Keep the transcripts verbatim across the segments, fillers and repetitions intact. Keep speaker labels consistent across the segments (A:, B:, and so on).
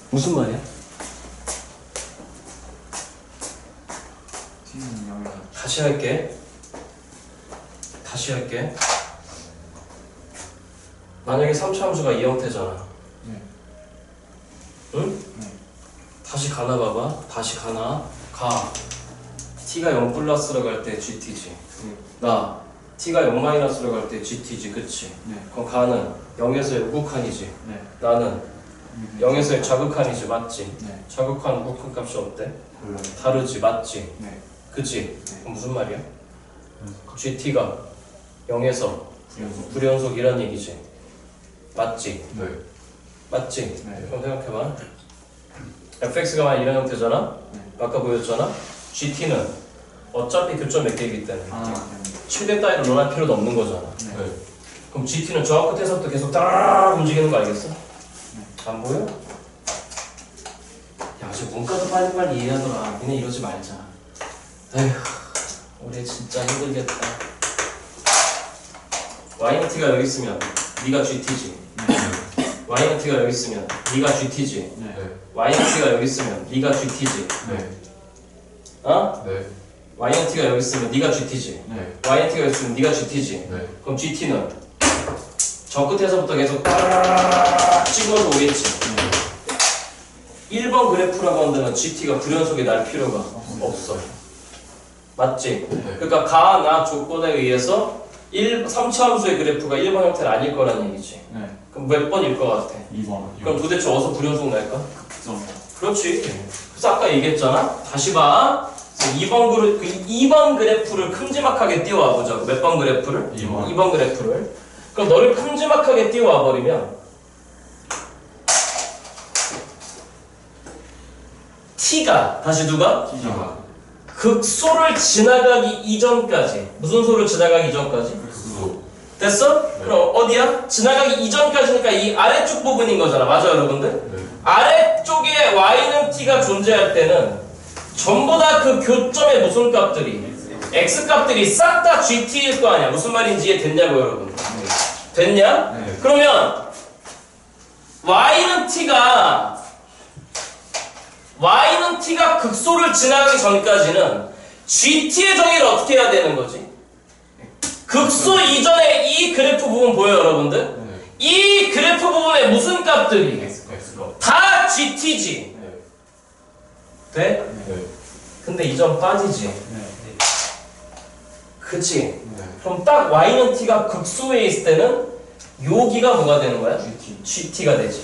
A: 무슨 말이야?
B: t는 영이다.
A: 다시 할게. 다시 할게. 만약에 삼 차 함수가 이 형태잖아.
B: 네.
A: 응?
B: 네.
A: 다시 가나 봐봐. 다시 가나. 가. t가 영 플러스로 갈 때 gt지.
B: 네.
A: 나. t가 영 마이너스로 갈 때 gt지. 그치?
B: 네.
A: 그럼 가는 영에서의 우극한이지.
B: 네.
A: 나는
B: 네.
A: 영에서의 자극한이지. 맞지?
B: 네.
A: 자극한 우극한 값이 어때?
B: 몰라요.
A: 다르지. 맞지?
B: 네.
A: 그치?
B: 네.
A: 그럼 무슨 말이야? gt가 영에서
B: 불연속.
A: 불연속이란 얘기지. 맞지?
B: 네.
A: 맞지?
B: 네.
A: 그럼 생각해봐. fx가 만약 이런 형태잖아?
B: 네.
A: 아까 보였잖아? gt는 어차피 교점 몇 개이기 때문에
B: 아,
A: 최대 따위로 논할 필요도 없는 거잖아.
B: 네.
A: 네. 그럼 gt는 저 끝에서부터 계속 따라 움직이는 거 알겠어?
B: 네.
A: 안 보여? 야, 저 문과도 빨리빨리 이해하더라. 니네 이러지 말자. 에휴, 우리 진짜 힘들겠다. y는 t가 여기 있으면 네가 gt지. y는 t가 여기 있으면 네가 gt지.
B: 네.
A: y는 t가 여기 있으면 네가 gt지.
B: 네.
A: 어?
B: 네.
A: y는 t가 여기 있으면 네가 gt지.
B: 네.
A: y는 t가 여기 있으면 네가 gt지.
B: 네.
A: 그럼 gt는 저 끝에서부터 계속 따라라라라 찍어서 오겠지. 일 번 그래프라고 한다면 gt가 불연속이 날 필요가 없어. 맞지?
B: 네.
A: 그러니까 가, 나 조건에 의해서 일, 삼 차 함수의 그래프가 일 번 형태는 아닐 거라는 얘기지.
B: 네.
A: 그럼 몇 번일 것 같아?
B: 이 번.
A: 그럼 도대체 어디서 불연속 날까?
B: 극점.
A: 그렇지. 그래서 아까 얘기했잖아. 다시 봐. 이 번 그래, 그 이 번 그래프를 큼지막하게 띄워와 보자고. 몇 번 그래프를?
B: 이 번.
A: 이 번 그래프를. 그럼 너를 큼지막하게 띄워와 버리면 t가 다시 누가?
B: t가
A: 극소를 지나가기 이전까지. 무슨 소를 지나가기 이전까지?
B: 극소.
A: 됐어?
B: 네.
A: 그럼 어디야? 지나가기 이전까지니까 이 아래쪽 부분인 거잖아. 맞아요, 여러분들?
B: 네.
A: 아래쪽에 y는 t가 존재할 때는 전부 다 그 교점의 무슨 값들이? x 값들이 싹 다 gt일 거 아니야. 무슨 말인지 이해됐냐고, 여러분?
B: 네.
A: 됐냐?
B: 네.
A: 그러면 y는 t가 y는 t가 극소를 지나가기 전까지는 gt의 정의를 어떻게 해야 되는 거지? 극소 이전에 이 그래프 부분 보여요, 여러분들?
B: 네.
A: 이 그래프 부분에 무슨 값들이?
B: X가 X가.
A: 다 gt지.
B: 네.
A: 돼?
B: 네.
A: 근데 이 점 빠지지.
B: 네.
A: 그치?
B: 네.
A: 그럼 딱 y는 t가 극소에 있을 때는 여기가 뭐가 되는 거야?
B: GT.
A: gt가 되지.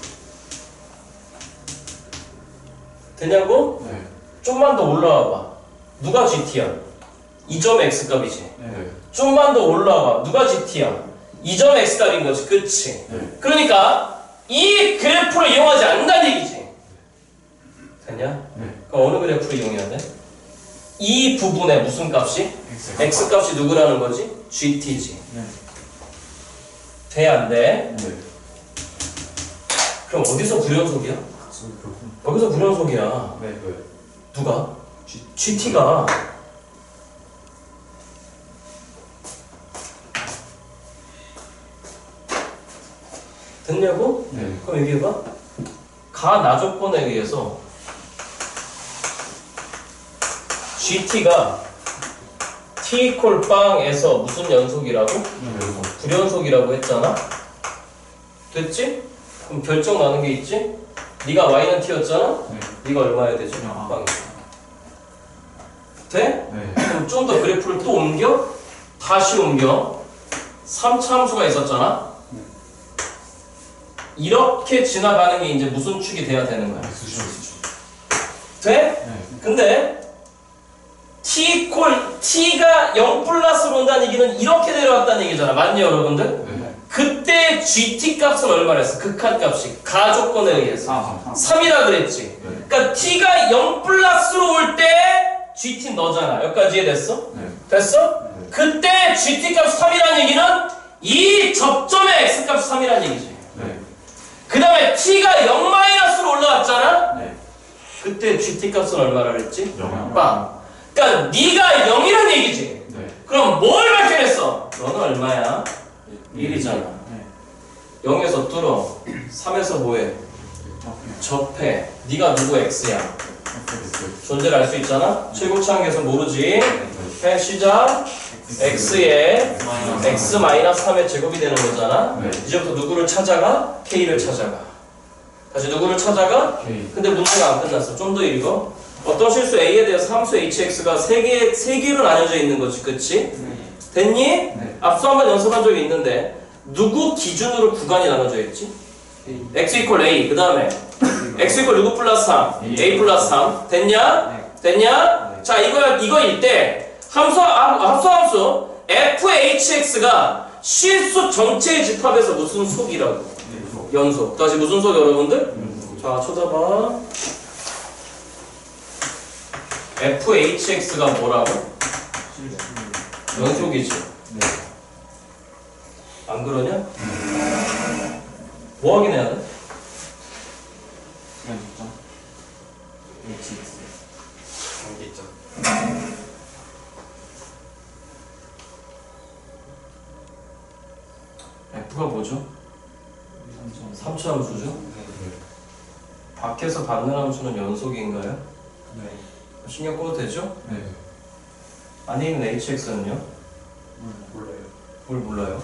A: 되냐고?
B: 네.
A: 좀만 더 올라와 봐. 누가 gt야? 이 점 x값이지.
B: 네.
A: 좀만 더 올라와 봐. 누가 gt야? 이 점 x값인 거지. 그치?
B: 네.
A: 그러니까 이 그래프를 이용하지 않는다는 얘기지. 됐냐?
B: 네.
A: 그럼 어느 그래프를 이용해야 돼? 이 부분의 무슨 값이?
B: X.
A: x값이 누구라는 거지? gt지.
B: 네.
A: 돼? 안 돼?
B: 네.
A: 그럼 어디서 불연속이야? 여기서 불연속이야.
B: 네. 네.
A: 누가?
B: G.
A: gt가. 됐냐고?
B: 네.
A: 그럼 얘기해봐. 가 나 조건에 의해서 gt가 t 이퀄 빵에서 무슨 연속이라고?
B: 네.
A: 불연속이라고 했잖아? 됐지? 그럼 결정 나는 게 있지? 네가 y는 t였잖아?
B: 네.
A: 네가 얼마야 되지?
B: 아.
A: 빵이. 돼?
B: 네.
A: 그럼 좀 더 그래프를 또 옮겨? 다시 옮겨. 삼 차 함수가 있었잖아?
B: 네.
A: 이렇게 지나가는 게 이제 무슨 축이 돼야 되는 거야?
B: X축.
A: 돼?
B: 네.
A: 근데 t 이퀄 t가 영 플러스로 온다는 얘기는 이렇게 내려왔다는 얘기잖아. 맞니 여러분들?
B: 네.
A: 그때 gt 값은 얼마랬어? 극한 값이 가 조건에 의해서
B: 아,
A: 삼이라 그랬지.
B: 네.
A: 그러니까 t가 영 플러스로 올 때 gt 너잖아. 여기까지 이해됐어?
B: 네.
A: 됐어?
B: 네.
A: 그때 gt 값 삼이라는 얘기는 이 접점의 x 값 삼이라는 얘기지.
B: 네.
A: 그 다음에 t가 영 마이너스로 올라왔잖아?
B: 네.
A: 그때 gt 값은 얼마라 그랬지?
B: 영.
A: 빵. 그러니까 네가 영이란 얘기지.
B: 네.
A: 그럼 뭘 발견했어? 너는 얼마야? 일이잖아.
B: 네.
A: 영에서 뚫어. 삼에서 뭐해? 접해. 네가 누구 x야. 존재를 알 수 있잖아. 칠곡차항계에서 모르지. 해 시작. x에 x 마이너스 삼의 제곱이 되는 거잖아.
B: 네.
A: 이제부터 누구를 찾아가? k를 찾아가. 다시 누구를 찾아가?
B: K.
A: 근데 문제가 안 끝났어. 좀 더 읽어. 어떤 실수 a에 대해서 함수 hx가 세 개, 세 개로 나뉘어져 있는 거지. 그치? 됐니?
B: 네.
A: 앞서 한번 연습한 적이 있는데 누구 기준으로 구간이 나눠져 있지? x 이퀄 a. 그 다음에 x 이퀄 누구 플러스 삼? a 플러스 삼. 됐냐? 됐냐? 자, 이거, 이거일 때 함수, 아, 합수 함수 fhx가 실수 전체의 집합에서 무슨 속이라고? 연속. 다시 무슨 속 여러분들? 자, 쳐다봐. fhx가 뭐라고? 연속이지. 안 그러냐? 뭐 확인해야 돼? F가 뭐죠? 삼차 함수죠? 밖에서 받는 함수는 연속인가요? 신경 꺼도 되죠?
B: 네.
A: 안에 있는 hx는요?
B: 몰라요.
A: 뭘 몰라요?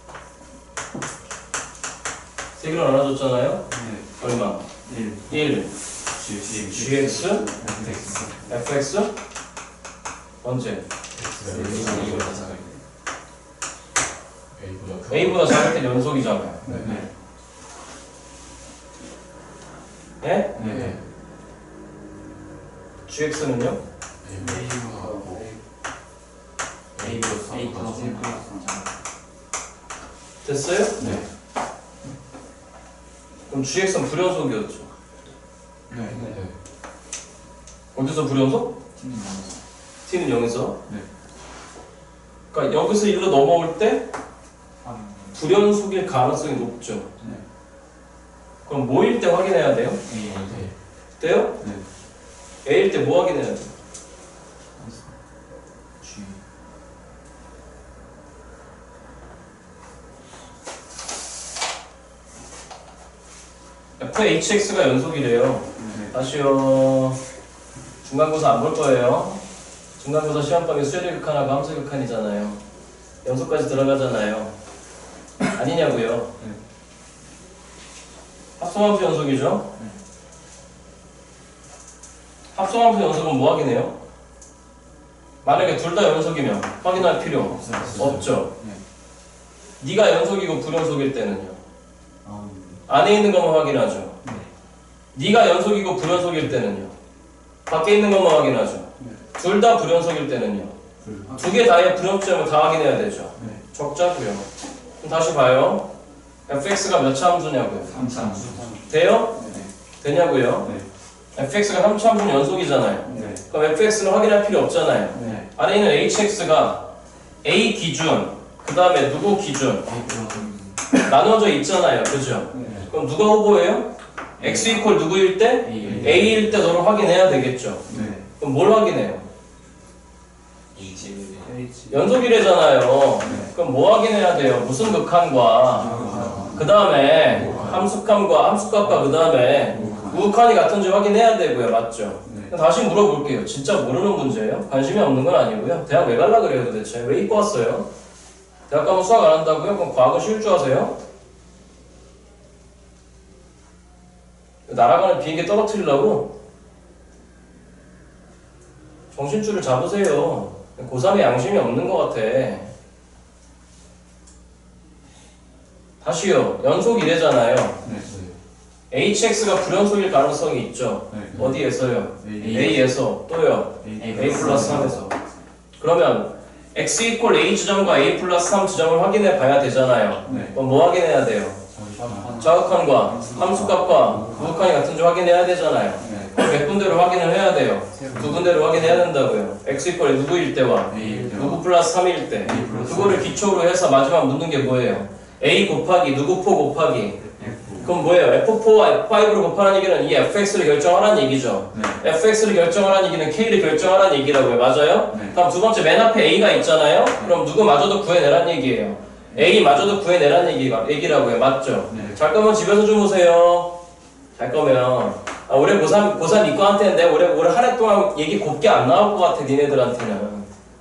A: 세 개로 나눠줬잖아요?
B: 네.
A: 얼마?
B: 일.
A: 일.
B: G.
A: gx?
B: X.
A: fx? 언제? a보다 작을 때 연속이잖아요.
B: 네.
A: 예?
B: 네.
A: gx는요? 됐어요?
B: 네.
A: 그럼 gx는 불연속이었죠.
B: 네. 네.
A: 어디서 불연속? t는 영에서.
B: 네.
A: 그러니까 여기서 일로 넘어올 때 불연속일 가능성이 높죠.
B: 네.
A: 그럼 뭐일 때 확인해야 돼요?
B: 네.
A: 돼요?
B: 네.
A: a일 때 뭐 확인해야 돼요?
B: G.
A: fhx가 연속이래요.
B: 네.
A: 다시요. 중간고사 안 볼 거예요. 중간고사 시험방에 수열의 극한하고 함수의 극한이잖아요. 연속까지 들어가잖아요. 아니냐고요.
B: 네.
A: 합성함수 연속이죠. 합성함수 연속은 뭐 확인해요? 만약에 둘 다 연속이면 확인할 필요
B: 없어요.
A: 없죠.
B: 네.
A: 네가 연속이고 불연속일 때는요.
B: 아,
A: 안에 있는 것만 확인하죠.
B: 네.
A: 네가 연속이고 불연속일 때는요. 밖에 있는 것만 확인하죠.
B: 네.
A: 둘 다 불연속일 때는요.
B: 불.
A: 두 개 다의 불연점을 다 확인해야 되죠.
B: 네.
A: 적자고요. 그럼 다시 봐요. fx가 몇 차 함수냐고요.
B: 삼.
A: 돼요?
B: 네.
A: 되냐고요?
B: 네.
A: fx가 삼 차 함수는 연속이잖아요.
B: 네.
A: 그럼 fx는 확인할 필요 없잖아요.
B: 네.
A: 안에 있는 hx가 a 기준, 그 다음에 누구 기준 나눠져 있잖아요. 그죠?
B: 네.
A: 그럼 누가 후보예요? x 이퀄 누구일 때?
B: A.
A: a일 때 너를 확인해야 되겠죠.
B: 네.
A: 그럼 뭘 확인해요?
B: H.
A: 연속이래잖아요.
B: 네.
A: 그럼 뭐 확인해야 돼요? 무슨 극한과 그 다음에 함수값과 함수값과 그 다음에 우극한이 같은지 확인해야 되고요. 맞죠?
B: 네.
A: 다시 물어볼게요. 진짜 모르는 문제예요? 관심이 없는 건 아니고요. 대학 왜 갈라 그래요 도대체? 왜 입고 왔어요? 대학 가면 수학 안 한다고요? 그럼 과거 실주하세요? 날아가는 비행기 떨어뜨리려고? 정신줄을 잡으세요. 고삼에 양심이 없는 것 같아. 다시요. 연속 이래잖아요.
B: 네.
A: hx가 불연속일 가능성이 있죠.
B: 네.
A: 어디에서요?
B: A.
A: a에서 또요.
B: A.
A: a 플러스 삼에서. 그러면 x 이퀄 a 지점과 a 플러스 삼 지점을 확인해 봐야 되잖아요.
B: 네.
A: 그럼 뭐 확인해야 돼요? 자극한과 함수값과 우극한이 같은지 확인해야 되잖아요.
B: 네.
A: 그럼 몇 군데로 확인을 해야 돼요? 두 군데로 확인해야 된다고요. x 이퀄 누구일 때와
B: A.
A: 누구 플러스 삼일 때.
B: A 플러스
A: 그거를 기초로 해서 마지막 묻는 게 뭐예요? a 곱하기 누구 포 곱하기. 그럼 뭐예요? 에프 포와 에프 파이브를 곱하는 얘기는 이 에프엑스를 결정하라는 얘기죠.
B: 네.
A: 에프엑스를 결정하라는 얘기는 k를 결정하라는 얘기라고요. 맞아요?
B: 네.
A: 다음 두 번째 맨 앞에 a가 있잖아요. 그럼 누구마저도 구해내라는 얘기예요. a마저도 구해내라는 얘기가, 얘기라고요. 맞죠?
B: 네.
A: 잠깐만 집에서 좀 보세요. 잘 거면 아, 올해 고삼 고삼 이과한테는 내가 올해 올해 한 해 동안 얘기 곱게 안 나올 것 같아 니네들한테는.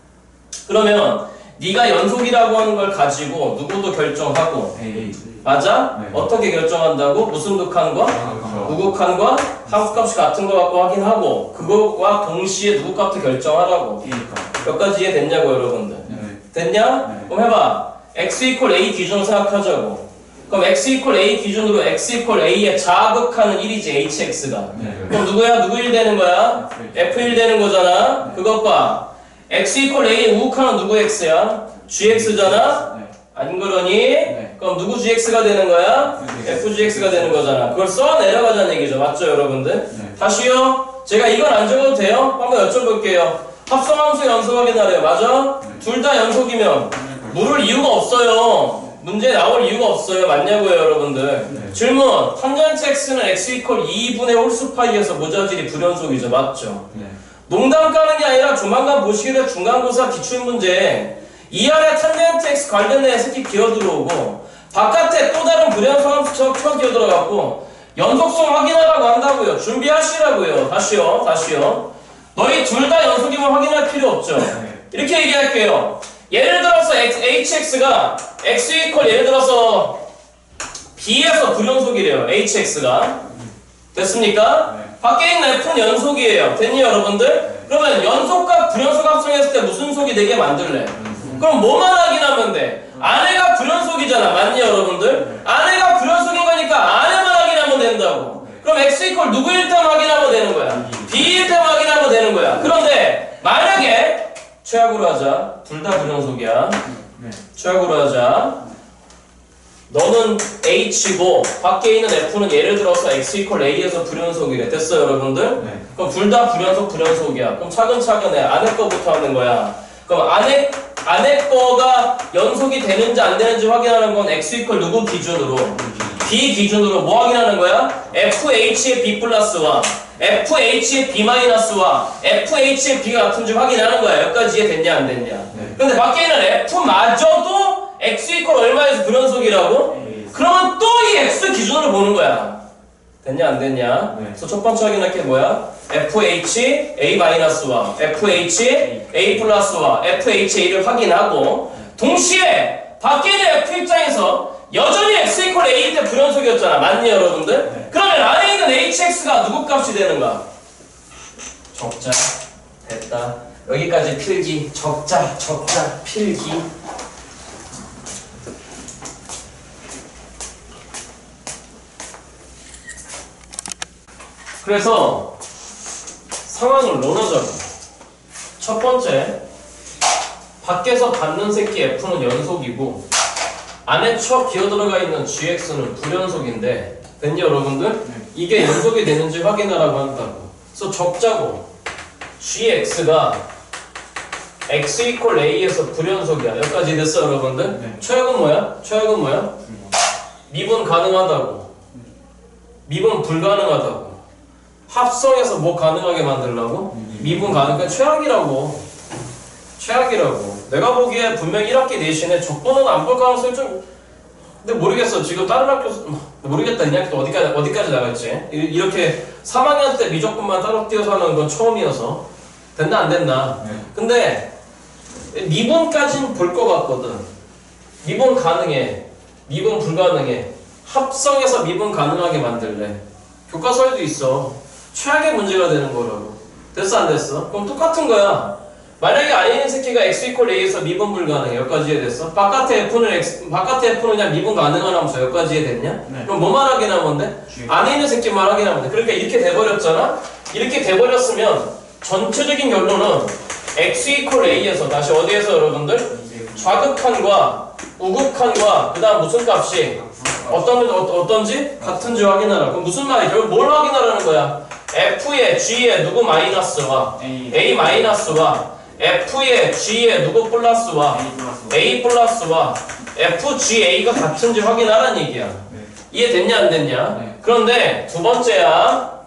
A: 그러면 네가 연속이라고 하는 걸 가지고 누구도 결정하고
B: A.
A: 맞아?
B: 네.
A: 어떻게 결정한다고? 무슨 극한과? 누구칸과 함수값이 같은 거 갖고 확인하고 그거와 동시에 누구 값도 결정하라고.
B: A니까.
A: 몇 가지 이해됐냐고 여러분들.
B: 네.
A: 됐냐?
B: 네.
A: 그럼 해봐. x 이퀄 a 기준으로 생각하자고. 그럼 x 이퀄 a 기준으로 x 이퀄 a의 자극하는 일이지 hx가.
B: 네.
A: 그럼 누구야? 누구 일 되는 거야? 에프 일 되는 거잖아. 그것과 x 이퀄 a의 우극하는 누구 x야? gx잖아.
B: 네.
A: 안 그러니?
B: 네.
A: 그럼 누구 gx가 되는 거야? 에프지엑스가 되는 거잖아. 그걸 써 내려가자는 얘기죠. 맞죠, 여러분들?
B: 네.
A: 다시요. 제가 이건 안 적어도 돼요? 한번 여쭤볼게요. 합성함수 연속 확인하래요. 맞아?
B: 네.
A: 둘 다 연속이면 물을 이유가 없어요. 문제 나올 이유가 없어요. 맞냐고요, 여러분들?
B: 네.
A: 질문. 탄젠트 x는 x 이퀄 이분의 홀수파이에서 모자질이 불연속이죠. 맞죠?
B: 네.
A: 농담 까는 게 아니라 조만간 보시게 될 중간고사 기출문제 이 아래 탄젠트 x 관련된 새끼 기어들어오고 바깥에 또 다른 불연속 함수 쳐 기어들어갖고 연속성 확인하라고 한다고요. 준비하시라고요. 다시요. 다시요. 너희 둘 다 연속임을 확인할 필요 없죠.
B: 네.
A: 이렇게 얘기할게요. 예를 들어서 에이치엑스가 x 이퀄 예를 들어서 b에서 불연속이래요. 에이치엑스가 됐습니까?
B: 네.
A: 밖에 있는 f는 연속이에요. 됐니 여러분들? 그러면 연속과 불연속 합성했을 때 무슨 속이 되게 만들래? 그럼 뭐만 확인하면 돼? 안에가 불연속이잖아. 맞니 여러분들? 안에가 불연속인 거니까 안에만 확인하면 된다고. 그럼 x 이퀄 누구일 때 확인하면 되는 거야? b일 때 확인하면 되는 거야. 그런데 만약에 최악으로 하자. 둘 다 불연속이야.
B: 네.
A: 최악으로 하자. 너는 h고 밖에 있는 f는 예를 들어서 x 이퀄 a에서 불연속이래. 됐어요 여러분들?
B: 네.
A: 그럼 둘 다 불연속 불연속이야. 그럼 차근차근 해. 안에 거부터 하는 거야. 그럼 안에 안에 거가 연속이 되는지 안 되는지 확인하는 건 x 이퀄 누구 기준으로? b 기준으로 뭐 확인하는 거야? fh의 b 플러스와 fh의 b 마이너스와 fh의 b가 같은지 확인하는 거야. 여기까지 이해됐냐 안 됐냐?
B: 네.
A: 근데 밖에 있는 f마저도 x 이퀄 얼마에서 불연속이라고?
B: 네.
A: 그러면 또 이 x 기준으로 보는 거야. 됐냐 안 됐냐?
B: 네.
A: 그래서 첫 번째 확인할 게 뭐야? fh a 마이너스와 fh a 플러스와 fha를 확인하고 동시에 밖에 있는 f 입장에서 여전히 x 이퀄 a일 때 불연속이었잖아. 맞니 여러분들?
B: 네.
A: 그러면 안에 있는 hx가 누구 값이 되는가? 적자. 됐다. 여기까지 필기. 적자, 적자, 필기. 그래서 상황을 나눠자고. 첫 번째, 밖에서 받는 새끼 f는 연속이고 안에 쳐 기어들어가 있는 gx는 불연속인데 됐니 여러분들?
B: 네.
A: 이게 연속이 되는지 확인하라고 한다고. 그래서 적자고 gx가 x 이퀄 a에서 불연속이야. 여기까지 됐어 여러분들?
B: 네.
A: 최악은 뭐야? 최악은 뭐야? 미분 가능하다고. 미분 불가능하다고. 합성해서 뭐 가능하게 만들라고? 미분 가능. 그러니까 최악이라고. 최악이라고. 내가 보기에 분명히 일 학기 내신에 적분은 안 볼 가능성이 좀. 근데 모르겠어. 지금 다른 학교 모르겠다. 이 학교 어디까지 어디까지 나갈지. 이렇게 삼 학년 때 미적분만 따로 띄어서 하는 건 처음이어서 됐나 안 됐나.
B: 네.
A: 근데 미분까지는 볼 것 같거든. 미분 가능해. 미분 불가능해. 합성해서 미분 가능하게 만들래. 교과서에도 있어. 최악의 문제가 되는 거라고. 됐어 안 됐어? 그럼 똑같은 거야. 만약에 아닌 새끼가 x 이퀄 a에서 미분 불가능해. 여기까지 이해됐어? 바깥에 f는 x, 바깥에 f는 그냥 미분 가능한 함수. 여기까지 이해됐냐?
B: 네.
A: 그럼 뭐만 확인하면 돼? 안에 있는 새끼만 확인하면 돼. 그러니까 이렇게 돼버렸잖아? 이렇게 돼버렸으면 전체적인 결론은 x 이퀄 a에서 다시 어디에서 여러분들? 좌극한과 우극한과 그 다음 무슨 값이 어떤, 어, 어떤지? 같은지 확인하라. 그럼 무슨 말이죠? 뭘 확인하라는 거야? f의 g의 누구 마이너스와
B: A.
A: a 마이너스와 f의 g의 누구 플러스와 a 플러스와 fga가 같은지 확인하라는 얘기야.
B: 네.
A: 이해됐냐 안 됐냐?
B: 네.
A: 그런데 두 번째야.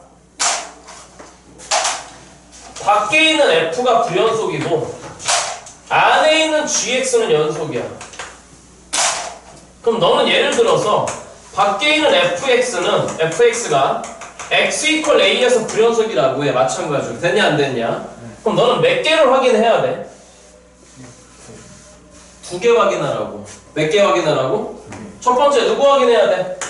A: 밖에 있는 f가 불연속이고 안에 있는 gx는 연속이야. 그럼 너는 예를 들어서 밖에 있는 fx는 fx가 x 이퀄 a에서 불연속이라고 해. 마찬가지로. 됐냐 안 됐냐? 그럼 너는 몇 개를 확인해야 돼? 두 개 확인하라고. 몇 개 확인하라고? 첫 번째 누구 확인해야 돼?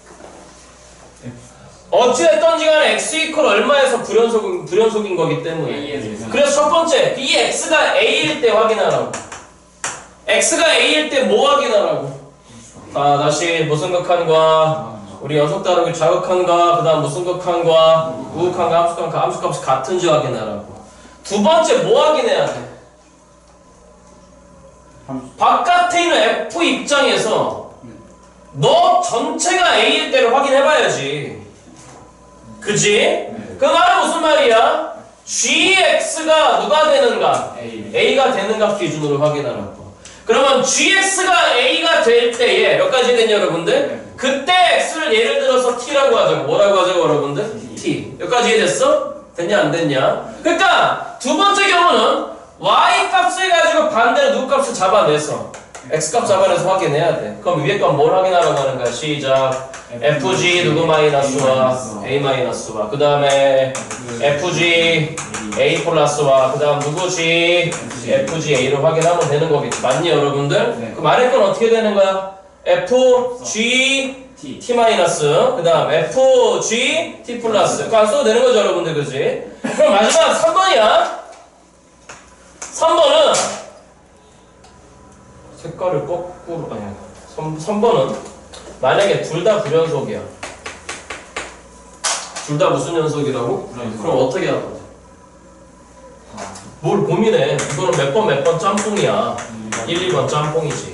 A: 어찌됐던지 간에 x 이퀄 얼마에서 불연속, 불연속인 거기 때문에. 그래서 첫 번째 이 x가 a일 때 확인하라고. x가 a일 때 뭐 확인하라고? 자, 다시 무슨 극한과 우리 연속 다루기 자극한과 그 다음 무슨 극한과 우극한과 함수값과 함수값이 같은지 확인하라고. 두 번째 뭐 확인해야 돼? 바깥에 있는 f 입장에서 너 전체가 a일 때를 확인해봐야지. 그지? 그 말은 무슨 말이야? gx가 누가 되는가? a가 되는 값 기준으로 확인하라고. 그러면 gx가 a가 될 때에 몇 가지 되냐 여러분들? 그때 x를 예를 들어서 t라고 하자고. 뭐라고 하자고 여러분들? t. 몇 가지 됐어? 됐냐 안 됐냐? 그러니까 두 번째 경우는 y 값을 가지고 반대로 누구 값을 잡아내서 x 값 잡아내서 확인해야 돼. 그럼 위에 건 뭘 확인하라고 하는 거야? 시작. fg 누구 마이너스와 a 마이너스와 그 다음에 fg a 플러스와 그 다음 누구지? fg a를 확인하면 되는 거겠지. 맞니 여러분들?
B: 네.
A: 그럼 아래 건 어떻게 되는 거야? fg
B: T.
A: t 마이너스 그 다음 fg t 플러스 그거 안 써도 되는 거죠 여러분들. 그지? 그럼 마지막 삼 번이야. 삼 번은 색깔을 거꾸로 아니야. 삼 번은 만약에 둘 다 불연속이야. 둘 다 무슨 연속이라고?
B: 불연속.
A: 그럼 어떻게 할 거지? 뭘 고민해. 이거는 몇 번 몇 번 짬뽕이야. 일, 이 번 짬뽕이지.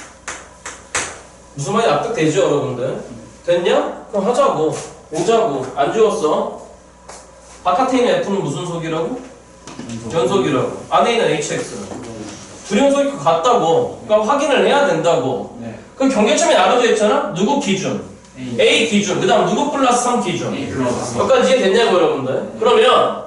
A: 무슨 말이 납득되죠 여러분들? 됐냐? 그럼 하자고. 오자고. 안 지웠어? 바깥에 있는 f는 무슨 속이라고? 연속이라고. 안에 있는 hx는 불연속이 같다고. 그러니까 확인을 해야 된다고.
B: 네.
A: 그 경계점이 나눠져 있잖아? 누구 기준?
B: A.
A: A 기준. 그 다음 누구 플러스 삼 기준.
B: A 플러스
A: 몇 가지 이해됐냐고 여러분들? 그러면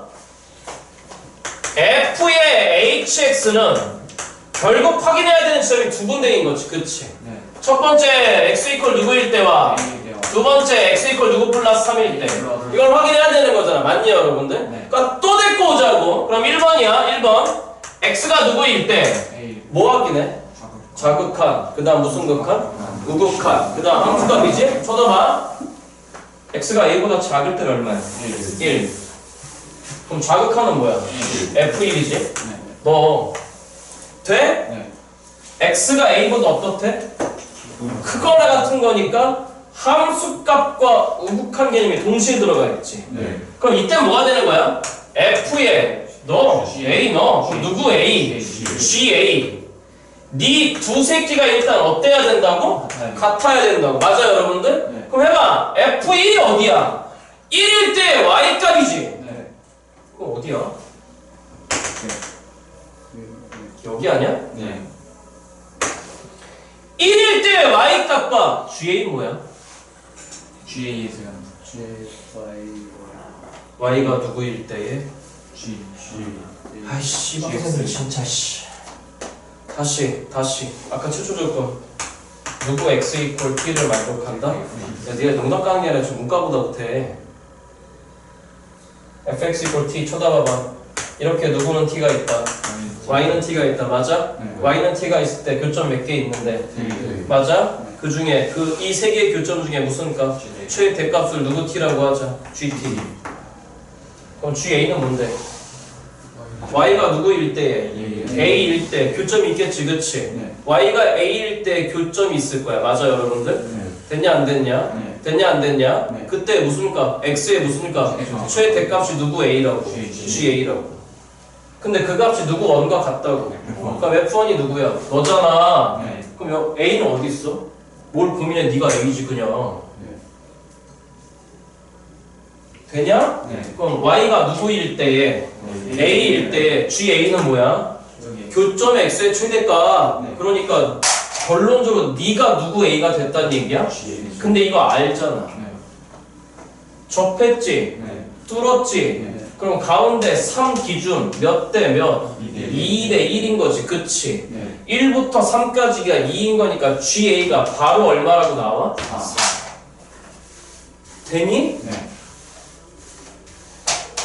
A: f의 hx는 결국 확인해야 되는 지점이 두 군데인 거지. 그치?
B: 네.
A: 첫 번째 x 이퀄 누구일 때와
B: A 대와
A: 두 번째 x 이퀄 누구 플러스 삼일 때 이걸 확인해야 되는 거잖아. 맞니 여러분들?
B: 네.
A: 그러니까 또 데리고 오자고. 그럼 일 번이야. 일 번 x가 누구일 때
B: A.
A: 뭐 확인해?
B: 자극.
A: 자극한. 그 다음 무슨 극한? 우극한. 그 다음 함수값이지? 쳐다봐. x가 a보다 작을 때가 얼마야? 일. 그럼 자극한은 뭐야? 에프 일이지?
B: 네.
A: 너 돼?
B: 네.
A: x가 a보다 어떻대? 크거나 같은 거니까 함수값과 우극한 개념이 동시에 들어가 있지.
B: 네.
A: 그럼 이때 뭐가 되는 거야? f에 너
B: G.
A: a 너 그럼 누구 a?
B: G.
A: ga 네 두 새끼가 일단 어때야 된다고?
B: 같아요.
A: 같아야 된다고. 맞아요 여러분들?
B: 네.
A: 그럼 해봐. 에프 일이 어디야? 일일 때 y값이지.
B: 네.
A: 그거 어디야?
B: 네.
A: 여기 아니야?
B: 네.
A: 일일 때 y값과 ga 뭐야?
B: G A에서요.
C: G Y
A: y가 누구일 때에?
B: G. G.
A: 아이씨 박사들 진짜 씨. 다시 다시 아까 최초적 거 누구 x 이퀄 t를 말고 간다? 야 니가 농담 까는 게 아니라 지금 문과보다 못해. fx 이퀄 t 쳐다봐봐. 이렇게 누구는 t가 있다. y는 t가 있다. 맞아?
B: 네.
A: y는 t가 있을 때 교점 몇 개 있는데
B: 네.
A: 맞아? 그 중에 그 이 세 개의 교점 중에 무슨 값? 최대값을 누구 t라고 하자. gt. 그럼 ga는 뭔데? y가 누구일 때에? a일 때 교점이 있겠지, 그치?
B: 네.
A: y가 a일 때 교점이 있을 거야. 맞아 여러분들?
B: 네.
A: 됐냐 안 됐냐?
B: 네.
A: 됐냐 안 됐냐?
B: 네.
A: 그때 무슨 값? x의 무슨 값?
B: X.
A: 최대값이 누구 a라고?
B: G.
A: ga라고. 근데 그 값이 누구 원과 같다고.
B: 에프 원.
A: 그럼 에프 원이 누구야? 너잖아.
B: 네.
A: 그럼 여- a는 어디 있어? 뭘 고민해? 네가 a지 그냥.
B: 네.
A: 되냐?
B: 네.
A: 그럼 y가 누구일 때에
B: 네.
A: a일 때 ga는 뭐야?
B: 여기.
A: 교점 x의 최대값.
B: 네.
A: 그러니까 결론적으로 네가 누구 a가 됐다는 얘기야?
B: G A.
A: 근데 이거 알잖아.
B: 네.
A: 접했지?
B: 네.
A: 뚫었지?
B: 네.
A: 그럼 가운데 삼 기준 몇 대 몇?
B: 이 대 일.
A: 이 대 일인 거지, 그치?
B: 네.
A: 일부터 삼까지가 이인 거니까 지에이가 바로 얼마라고 나와?
B: 아.
A: 되니?
B: 네.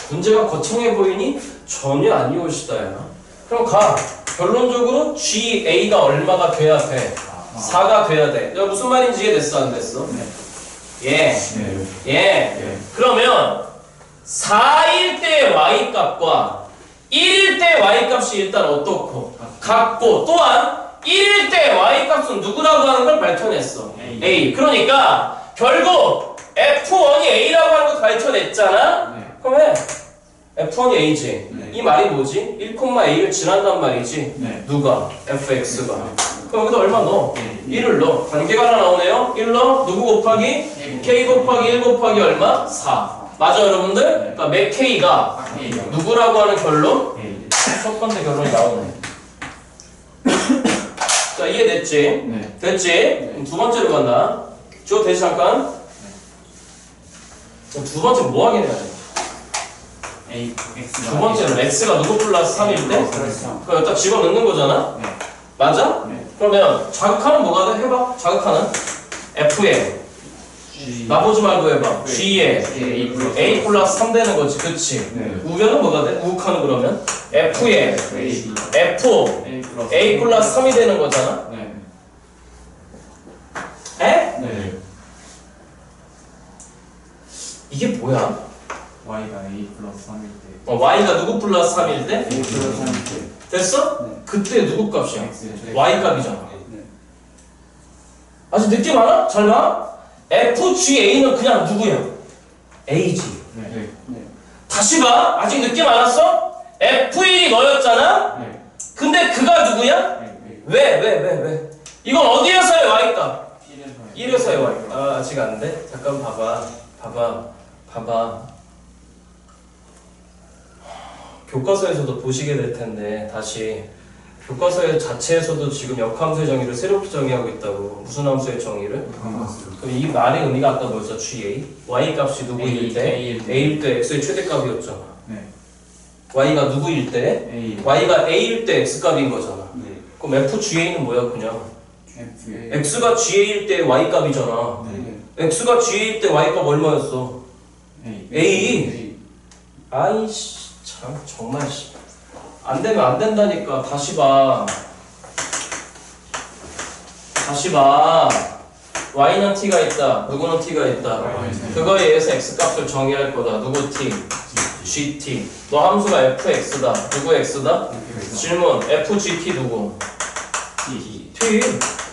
A: 문제가 거창해 보이니? 전혀 아니오시다 야. 그럼 가. 결론적으로 지에이가 얼마가 돼야 돼? 사가 돼야 돼. 야, 무슨 말인지 이해됐어 안 됐어? 예.
B: 네.
A: 예.
B: 네.
A: 그러면 사일 때 y값과 일일 때 y값이 일단 어떻고? 같고 또한 일일 때 y값은 누구라고 하는 걸 밝혀냈어.
B: A.
A: A. 그러니까 결국 에프 원이 A라고 하는 것도 밝혀냈잖아?
B: 네.
A: 그럼 해. 에프 원이 A지.
B: 네.
A: 이 말이 뭐지? 일, A를 지난단 말이지.
B: 네.
A: 누가? 에프엑스가. 그럼 여기다 얼마 넣어?
B: 네.
A: 일을 넣어. 관계가 하나 나오네요. 일 넣어. 누구 곱하기? K 곱하기 일 곱하기 얼마? 사. 맞아 여러분들? 그러니까 맥 K가 누구라고 하는 결론? 첫 번째 결론이 나오네. 자 이해됐지?
B: 네.
A: 됐지? 그럼 두 번째로 간다. 주어 되지 잠깐? 그럼 두 번째 뭐 하긴 해야 돼?
B: A, X.
A: 두 번째는 X가 누구 플러스 삼일 때?
B: 그렇죠.
A: 그럼 여기다 집어넣는 거잖아?
B: 네.
A: 맞아?
B: 네.
A: 그러면 자극하는 뭐가 돼? 해봐. 자극하는 F에
B: G.
A: 나보지 말고 해봐. G에
B: A 플러스.
A: A 플러스 삼 되는 거지. 그치?
B: 네.
A: 우변은 뭐가 돼? 우극하는 그러면 F에
B: A.
A: F
B: A 플러스.
A: A 플러스 삼이 되는 거잖아?
B: 네.
A: 에?
B: 네.
A: 이게 뭐야?
B: Y가 A 플러스 삼일 때.
A: 어, Y가 누구 플러스 삼일 때?
B: A 플러스 삼일 때.
A: 됐어?
C: 네.
A: 그때 누구 값이야?
B: X.
A: Y 값이잖아.
C: 네.
A: 아직 느낌 알아? 잘 봐. 에프 지 에이는 그냥 누구야? A지.
B: 네.
C: 네.
A: 다시 봐. 아직 느낌 안 왔어? 에프 일이 너였잖아?
B: 네.
A: 근데 그가 누구야?
B: 네.
A: 왜? 왜? 왜? 왜? 이건 어디에서의 Y값?
B: 일에서.
A: 일에서의 Y값. 아, 아직 안 돼? 잠깐 봐봐. 봐봐. 봐봐. 교과서에서도 보시게 될 텐데 다시 교과서 자체에서도 지금 역함수의 정의를 새롭게 정의하고 있다고. 무슨 함수의 정의를? 그럼 이 말의 의미가 아까 뭐였어? 지에이? Y 값이 누구일 때?
B: A일 때.
A: A일 때 X의 최대값이었잖아.
B: 네.
A: Y가 누구일 때?
B: A.
A: Y가 A일 때 X값인 거잖아.
C: 네.
A: 그럼 에프 지 에이는 뭐야 그냥?
B: F.
A: X가 지에이일 때 Y값이잖아.
B: 네.
A: X가 지에이일 때 Y값 얼마였어?
B: A.
A: A. 아이씨 참 정말 씨. 안 되면 안 된다니까. 다시 봐. 다시 봐. Y는 T가 있다. 누구는 T가 있다. 그거에 의해서 X 값을 정의할 거다. 누구 T? 지 티. 너 함수가 에프 엑스다. 누구 X다? 질문. 에프 지 티 누구?
B: T.
A: T.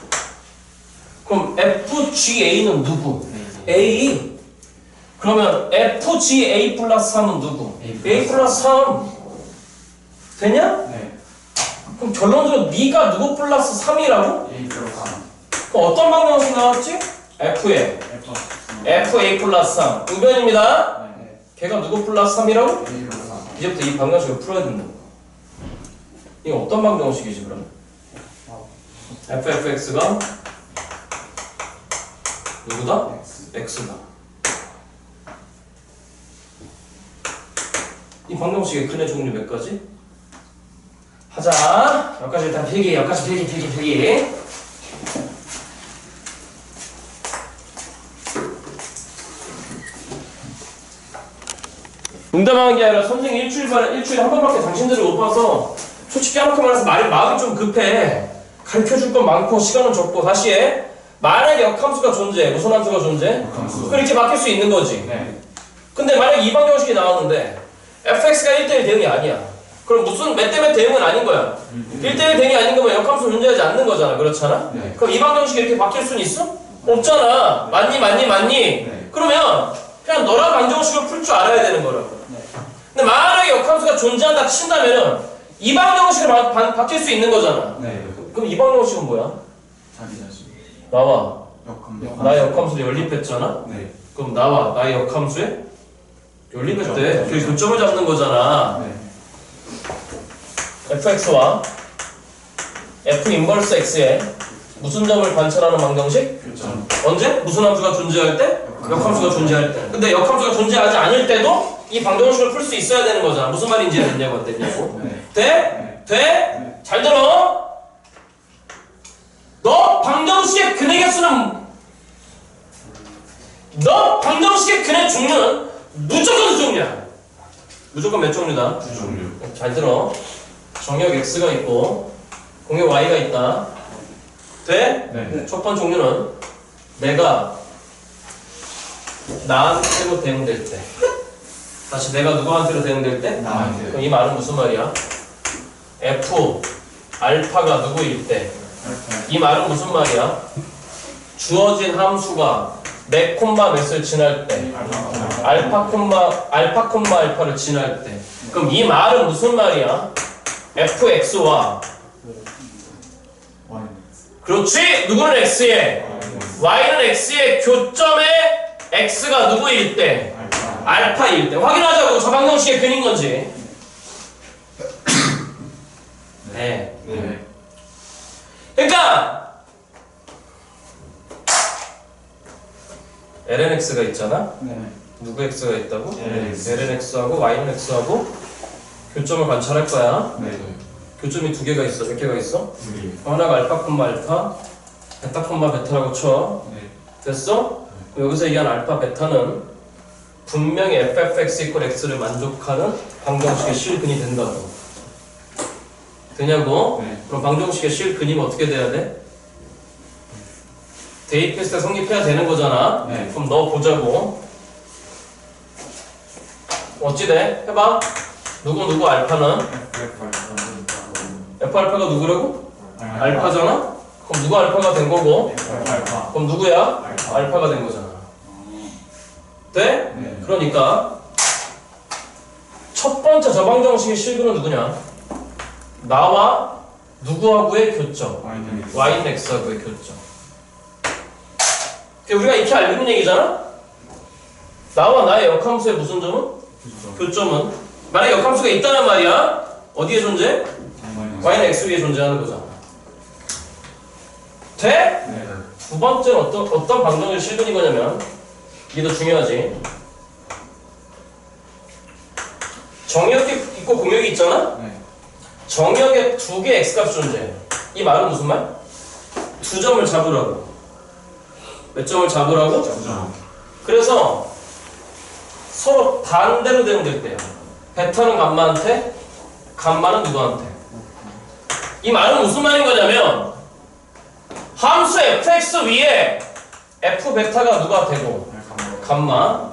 A: 그럼 에프 지 에이는 누구? A. 그러면 에프 지 에이 플러스 삼은 누구? A 플러스 삼. 되냐?
B: 네.
A: 그럼 결론적으로 네가 누구 플러스 삼이라고?
B: A 플러스 삼.
A: 그럼 어떤 방정식 나왔지? F에
B: F.
A: 에프 에이 플러스 삼. 우변입니다.
B: 네.
A: 걔가 누구 플러스 삼이라고?
B: A 플러스 삼.
A: 이제부터 이 방정식을 풀어야 된다고. 이거 어떤 방정식이지 그럼? 에프 에프 엑스가 누구다? X다. 이 방정식의 근의 종류 몇 가지? 하자. 여기까지 일단 필기, 여기까지 필기, 필기, 필기. 농담하는 게 아니라 선생님 일주일 만에 일주일에 한 번밖에 당신들을 못 봐서 솔직히 한번 말해서 말이 마음이 좀 급해. 가르쳐 줄 건 많고 시간은 적고. 다시 해. 만약에 역함수가 존재해. 무슨 함수가 존재해?
B: 역함수.
A: 그럼 이렇게 바뀔 수 있는 거지.
B: 네.
A: 근데 만약에 이 방정식이 나왔는데 에프엑스가 일 대 일 대응이 아니야. 그럼 무슨 몇 대 몇 대응은 아닌 거야. 일 대 일 대응이 아닌 거면 역함수 존재하지 않는 거잖아. 그렇잖아?
B: 네.
A: 그럼 이 방정식이 이렇게 바뀔 수는 있어? 없잖아. 맞니 맞니 맞니?
B: 네.
A: 그러면 그냥 너랑 방정식을 풀 줄 알아야 되는 거라고.
C: 네.
A: 근데 만약에 역함수가 존재한다 친다면은 이 방정식을 바, 바, 바뀔 수 있는 거잖아.
B: 네.
A: 그럼 이 방정식은 뭐야?
B: 자기 자신.
A: 나와.
B: 역함.
A: 나의 역함수에 연립했잖아.
B: 네.
A: 그럼 나와. 나의 역함수에 연립했대. 그 교점을 잡는 거잖아.
B: 네.
A: 에프엑스와 F 인버스 X에 무슨 점을 관찰하는 방정식?
B: 교점.
A: 언제? 무슨 함수가 존재할 때? 역함수가 존재할 때. 근데 역함수가 존재하지 않을 때도 이 방정식을 풀 수 있어야 되는 거잖아. 무슨 말인지 됐냐고 안 됐냐고.
B: 네.
A: 돼? 돼? 잘 들어. 너 방정식의 근의 개수는 너 방정식의 근의 종류는 무조건 두 종류야. 무조건 몇 종류다?
B: 두 종류.
A: 잘 들어. 정역 x가 있고 공역 y가 있다. 돼?
B: 네.
A: 첫 번째 종류는 내가 나한테로 대응될 때. 다시 내가 누구한테로 대응될 때?
B: 나한테.
A: 그럼 이 말은 무슨 말이야? f 알파가 누구일 때. 이 말은 무슨 말이야? 주어진 함수가 몇 콤마 몇을 지날 때. 알파 콤마 알파 콤마 알파를 지날 때. 그럼 이 말은 무슨 말이야? fx와 그렇지! 누구는 x에 y는 x의 교점에 x가 누구일 때? 알파일 때. 확인하자고. 저 방정식의 근인 건지. 네.
B: 네.
A: 그러니까 lnx가 있잖아.
C: 네.
A: 누구 x가 있다고?
B: lnx.
A: lnx하고 y는 x하고 교점을 관찰할 거야.
B: 네.
A: 교점이 두 개가 있어. 몇 개가 있어?
B: 두 개.
A: 하나가 알파 콤마 알파, 베타 콤마 베타라고 쳐.
B: 네.
A: 됐어? 그럼 여기서 얘기한 알파 베타는 분명히 에프에프엑스 이퀄 x를 만족하는 방정식의 실근이 된다고. 되냐고?
B: 네.
A: 그럼 방정식의 실근이면 어떻게 돼야 돼? 대입했을 때 성립해야 되는 거잖아.
B: 네.
A: 그럼 넣어 보자고. 어찌 돼? 해봐. 누구 누구 알파는? F 알파가 누구라고? 알파잖아? 그럼 누가 알파가 된 거고?
B: 알파.
A: 그럼 누구야? 알파가 된 거잖아. 돼?
B: 네.
A: 그러니까 첫 번째 저방정식의 실근은 누구냐? 나와 누구하고의 교점. y는 x하고의 교점. 우리가 이렇게 알고 있는 얘기잖아? 나와 나의 역함수의 무슨 점은? 교점은? 만약에 역함수가 있다는 말이야? 어디에 존재? y는 x 위에 존재하는 거잖아. 돼?
B: 네.
A: 두 번째는 어떤, 어떤 방정식 실근인 거냐면 이게 더 중요하지. 정역이 있고 공역이 있잖아?
B: 네.
A: 정역에 두 개의 x값이 존재해. 이 말은 무슨 말? 두 점을 잡으라고. 몇 점을 잡으라고?
B: 두 점.
A: 그래서 서로 반대로 대응될 때요. 베타는 감마한테, 감마는 누구한테. 이 말은 무슨 말인 거냐면 함수 fx 위에 f 베타가 누가 되고 감마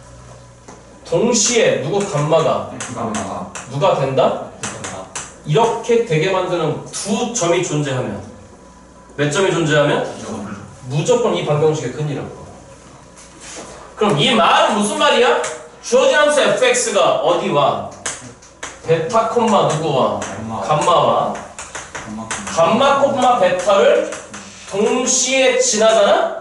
A: 동시에 누구 감마가
B: 감마가
A: 누가 된다? 이렇게 되게 만드는 두 점이 존재하면 몇 점이 존재하면? 무조건 이 방정식의 근이라고. 그럼 이 말은 무슨 말이야? 주어진 함수 fx가 어디와? 베타 콤마 누구와? 감마와 감마 콤마 베타를 동시에 지나잖아?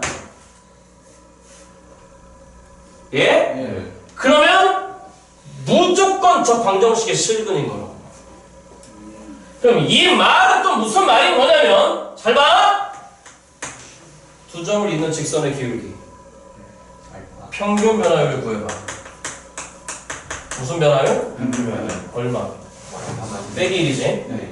A: 예?
B: 예.
A: 그러면 무조건 저 방정식의 실근인 거라고. 그럼 이 말은 또 무슨 말인 거냐면 잘 봐! 두 점을 잇는 직선의 기울기 평균 변화율을 구해봐. 무슨 변화율?
B: 평균.
A: 얼마? 빼기 일이지.
B: 네.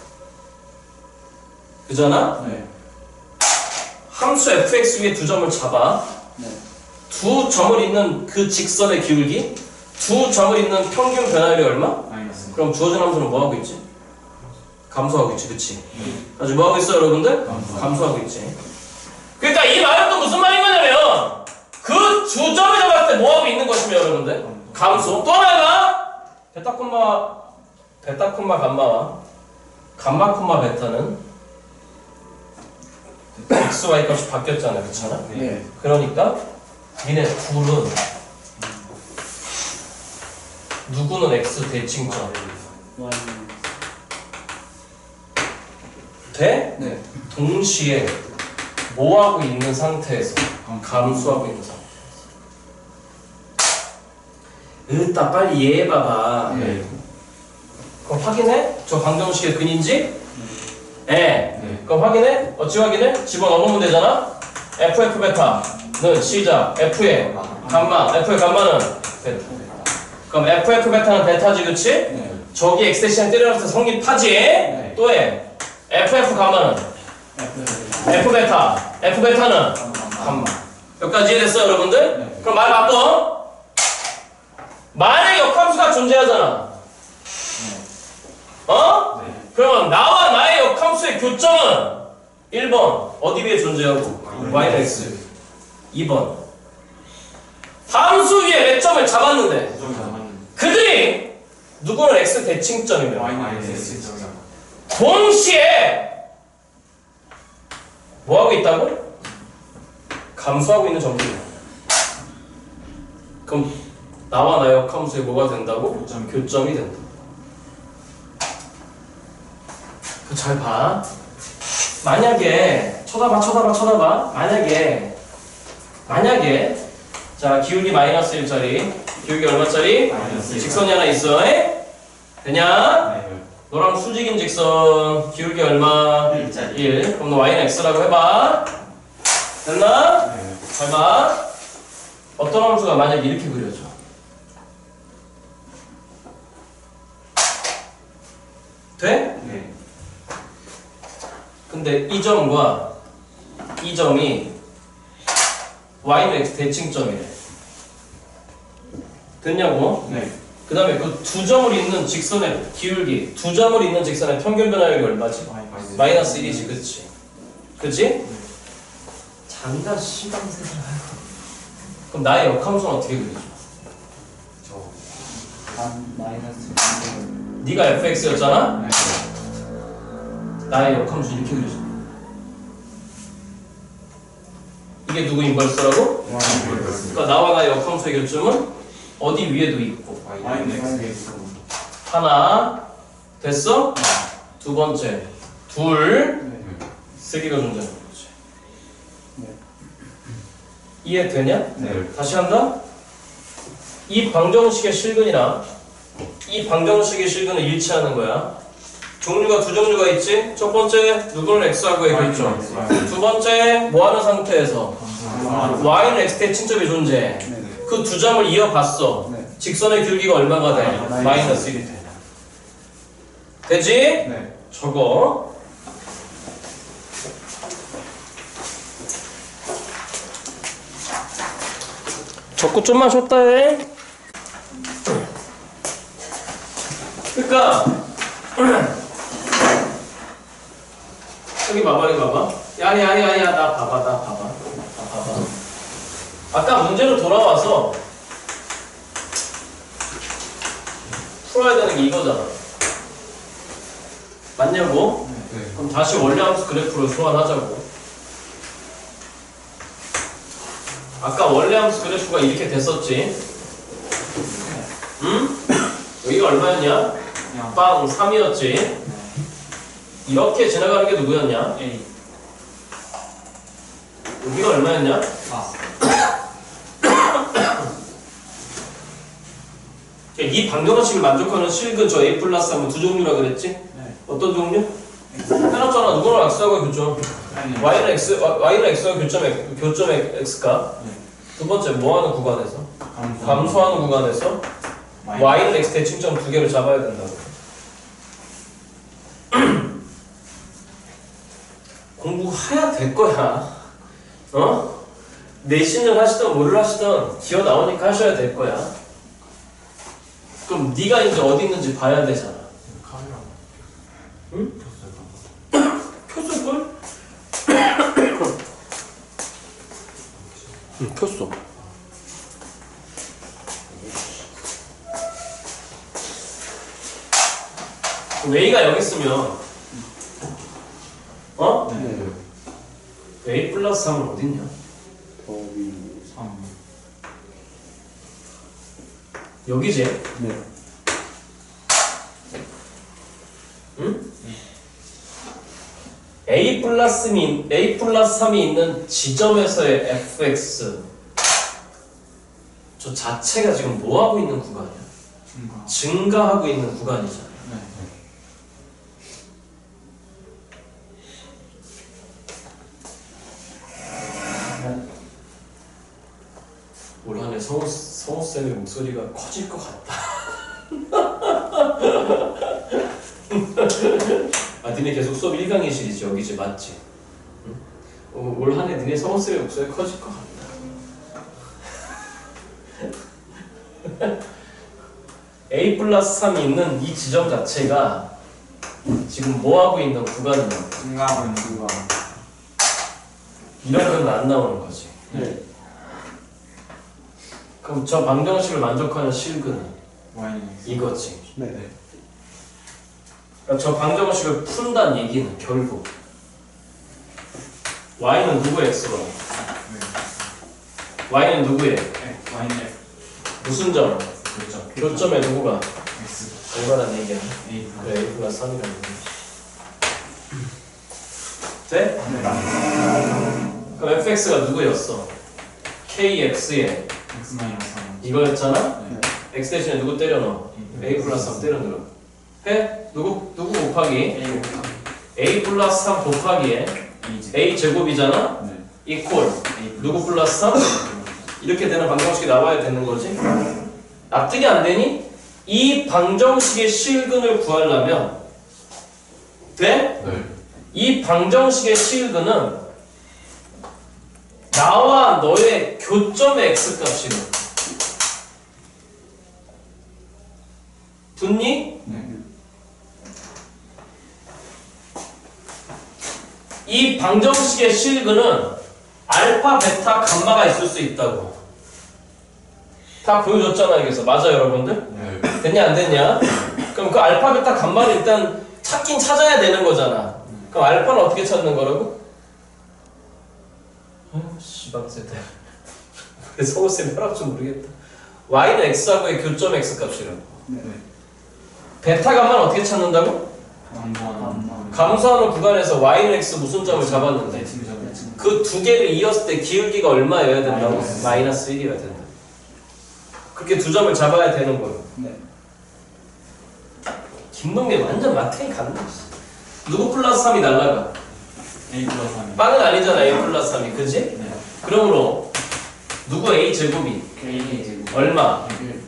A: 그잖아?
B: 네.
A: 함수 fx 위에 두 점을 잡아.
C: 네.
A: 두 점을 잇는 그 직선의 기울기, 두 점을 잇는 평균 변화율이 얼마?
B: 마이너스.
A: 그럼 주어진 함수는 뭐 하고 있지? 감소하고 있지, 그치?
B: 네.
A: 아주 뭐 하고 있어, 여러분들?
B: 감소하고.
A: 감소하고 있지. 그러니까 이 말은 또 무슨 말인 거냐면 그 두 점을 잡았을 때 뭐 하고 있는 것이며, 여러분들? 감소. 또 하나가 베타 콤마 베타 콤마 감마와 감마 콤마 베타는 x, y 값이 바뀌었잖아요, 그렇잖아?
C: 네.
A: 그러니까 니네 둘은 누구는 x 대칭점
C: 와인.
A: 돼?
C: 네.
A: 동시에 뭐 하고 있는 상태에서 감수하고 있는 상태에서. 으따 빨리 이해해봐봐.
B: 네.
A: 그럼 확인해? 저 방정식의 근인지? 예.
B: 네.
A: 그럼 확인해? 어찌 확인해? 집어넣으면 되잖아? 에프에프 베타는 시작 F의 감마, F의 감마는 베타. 그럼 에프에프 베타는 베타지, 그치?
B: 네.
A: 저기 x 대신에 때려놨을 때 성립하지? 또 해. 에프에프 감마는 F 베타, F 베타는 감마. 여기까지 이해됐어요, 여러분들?
B: 네.
A: 그럼 말 바꿔. 만약 역함수 역함수가 존재하잖아. 어?
B: 네.
A: 그러면 나와 나의 역함수의 교점은 일 번 어디 위에 존재하고? y는 x. 이 번 함수 위에 몇 점을 잡았는데
B: 부정이 남았는.
A: 그들이 누구는 x 대칭점이면
B: Y는 X 점이야.
A: 동시에 뭐하고 있다고? 감소하고 있는 점들이야. 그럼 나와 나의 역함수에 뭐가 된다고?
B: 교점.
A: 교점이 된다. 그거 잘 봐. 만약에 쳐다봐 쳐다봐 쳐다봐 만약에 만약에 자 기울기 마이너스 일짜리 기울기 얼마짜리?
B: 마이너스 일.
A: 직선이 하나 있어. 에? 되냐?
B: 네.
A: 너랑 수직인 직선 기울기 얼마?
B: 일짜리.
A: 일. 그럼 너 y는 x라고 해봐. 됐나?
B: 네.
A: 잘 봐. 어떤 함수가 만약에 이렇게 그려져. 돼?
B: 네.
A: 근데 이 점과 이 점이 y는 x 대칭점이래. 됐냐고?
B: 네.
A: 그 다음에 그 두 점을 잇는 직선의 기울기, 두 점을 잇는 직선의 평균 변화율이 얼마지? 마이너스 일이지, 그치? 그치? 장다 시방새들. 그럼 나의 역함수는 어떻게 그리죠?
B: 저.
C: 반 마이너스
A: 네가 fx였잖아?
B: 네.
A: 나의 역함수 이렇게 그려져. 이게 누구 인벌스라고? 그러니까 나와 나의 역함수의 교점은 어디 위에도 있고.
B: Y는 X.
A: 하나 됐어? 두 번째 둘
B: 네.
A: 세 개가 존재하는 거지.
C: 네.
A: 이해되냐?
B: 네.
A: 다시 한다. 이 방정식의 실근이랑 이 방정식의 실근은 일치하는 거야. 종류가 두 종류가 있지. 첫 번째 누구는 x하고의 교점. 두 번째 뭐하는 상태에서 y는 x 대칭점이 존재.
C: 네.
A: 그 두 점을 이어봤어.
C: 네.
A: 직선의 길이가 얼마가 돼?
C: 마이너스
A: 마이너스 일이 돼. 되지?
B: 네.
A: 저거 적고 좀만 쉬었다 해. 그러니까 여기 봐봐 여기 봐봐. 야니 야니 야니야 나 봐봐 나 봐봐 나 봐봐. 아까 문제로 돌아와서 풀어야 되는 게 이거잖아. 맞냐고?
B: 네.
A: 그럼 다시 원래 함수 그래프를 소환하자고. 아까 원래 함수 그래프가 이렇게 됐었지. 응? 여기가 얼마였냐?
B: 그냥
A: 빵 삼이었지. 이렇게 지나가는 게 누구였냐?
B: A.
A: 여기가 얼마였냐?
B: 아.
A: 이 방정식을 만족하는 실근 저 A 플러스 하면 두 종류라 그랬지?
B: 네.
A: 어떤 종류? 해놨잖아. 누구는 x하고 교점.
B: 아니.
A: y는 x, y는 x와 교점의 교점의 x가
B: 네.
A: 두 번째 뭐하는 구간에서?
B: 감소.
A: 감소하는 구간에서 y는 x 대칭점 두 개를 잡아야 된다고. 공부해야 될 거야. 어? 내신을 하시든 뭐를 하시든 기어 나오니까 하셔야 될 거야. 그럼 네가 이제 어디 있는지 봐야 되잖아.
B: 카메라.
A: 응?
B: 켰어요.
A: 켰을걸? 응, 켰어. A가 여기 있으면 어?
C: 네.
A: A 플러스 삼은 어딨냐?
C: 더위
B: 삼.
A: 여기지?
C: 네.
A: 응? A 플러스 미, A 플러스 삼이 있는 지점에서의 fx 저 자체가 지금 뭐하고 있는 구간이야?
B: 증가.
A: 증가하고 있는 구간이잖아.
B: 네.
A: 올 한해 성우, 성우쌤의 목소리가 커질 것 같다. 아, 니네 계속 수업 일 강의실이지, 여기지, 맞지? 응? 어, 올 한해 니네 성우쌤의 목소리가 커질 것 같다. a 플러스 삼이 있는 이 지점 자체가 지금 뭐하고 있는 구간이냐?
B: 증가하고 있는 구간.
A: 이런 건 안 나오는 거지.
C: 네.
A: 그럼 저 방정식을 만족하는 실근은
B: Y는
A: 이거지.
C: 네.
A: 그러니까 저 방정식을 푼다는 얘기는 결국 y는 누구의 x로? y는 누구의?
B: F. Y는 F.
A: 무슨 점?
B: 교점.
A: 교점에 누구가?
B: X.
A: 얼마나 얘기야?
B: A.
A: 그래 a 플러스 삼이라는 거. 돼? 그럼 fx가 누구였어? kx에
B: X 마이너스 삼.
A: 이거였잖아?
B: 네.
A: x 대신에 누구 때려 넣어? a 플러스 삼 때려 넣어. 해? 누구? 누구 곱하기?
B: A 곱하기
A: a 플러스 삼 곱하기에
B: A제.
A: a 제곱이잖아?
B: 네.
A: 이퀄
B: A
A: 누구 플러스 삼? 이렇게 되는 방정식이 나와야 되는 거지? 납득이 안 되니? 이 방정식의 실근을 구하려면 돼?
D: 네.
A: 이 방정식의 실근은 나와 너의 교점의 x값이래. 붙니?
B: 네.
A: 이 방정식의 실근은 알파, 베타, 감마가 있을 수 있다고. 다 보여줬잖아 여기서. 맞아 여러분들?
D: 네.
A: 됐냐 안 됐냐? 그럼 그 알파, 베타, 감마를 일단 찾긴 찾아야 되는 거잖아. 그럼 알파는 어떻게 찾는 거라고? 아유 씨방세대. 서울쌤 혈압 좀 모르겠다. y는 x하고의 교점 x 값이라고.
C: 네.
A: 베타 감마는 어떻게 찾는다고?
B: 감소하는
A: 감소하는 구간에서 y는 x 무슨 점을 잡았는데
B: 증점.
A: 그 두 개를 이었을 때 기울기가 얼마여야 된다고?
B: 마이너스.
A: 마이너스 일이어야 된다. 그렇게 두 점을 잡아야 되는 거예요.
C: 네.
A: 김동민 완전 마탱이 갔네. 누구 플러스 삼이 날라가?
B: A 플러스 삼.
A: 빵은 아니잖아 a 플러스 삼이 그지?
B: 네.
A: 그러므로 누구 a 제곱이
B: K 제곱.
A: 얼마?
B: 일.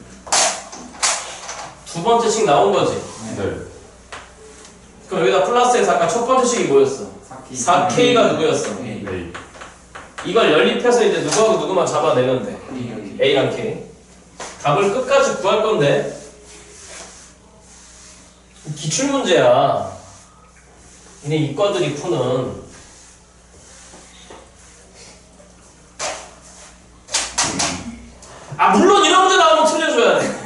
A: 두 번째씩 나온 거지.
D: 네.
A: 그럼 여기다 플러스해서 아까 첫 번째식이 뭐였어? 사 케이가 누구였어?
B: A.
D: 네.
A: 이걸 연립해서 이제 누구하고 누구만 잡아내면 돼.
B: A.
A: A랑 K. 답을 끝까지 구할 건데 기출문제야. 이네 이과들이 푸는. 아 물론 이런 문제 나오면 틀려줘야 돼.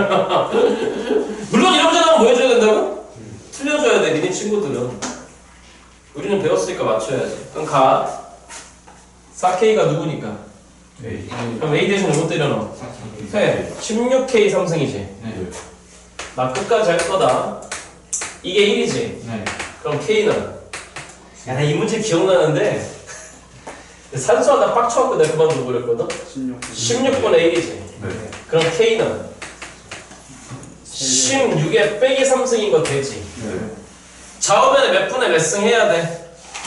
A: 물론 이런 문제 나오면 뭐 해줘야 된다고? 틀려줘야 돼 니네 친구들은. 우리는 배웠으니까 맞춰야지. 그럼 가. 사 케이가 누구니까?
D: 네.
A: 그럼 A 대신 누구 때려 넣어? 해. 십육 케이 삼승이지.
B: 네.
A: 나 끝까지 할 거다. 이게 일이지.
B: 네.
A: 그럼 K는? 야, 나 이 문제 기억나는데 산수하다 빡쳐갖고 내가 그만둬 버렸거든?
C: 십육.
A: 십육분의 일이지.
D: 네.
A: 그럼 K는? 십육에 빼기 삼승인 거 되지.
D: 네.
A: 좌우변에 몇 분의 몇 승 해야 돼?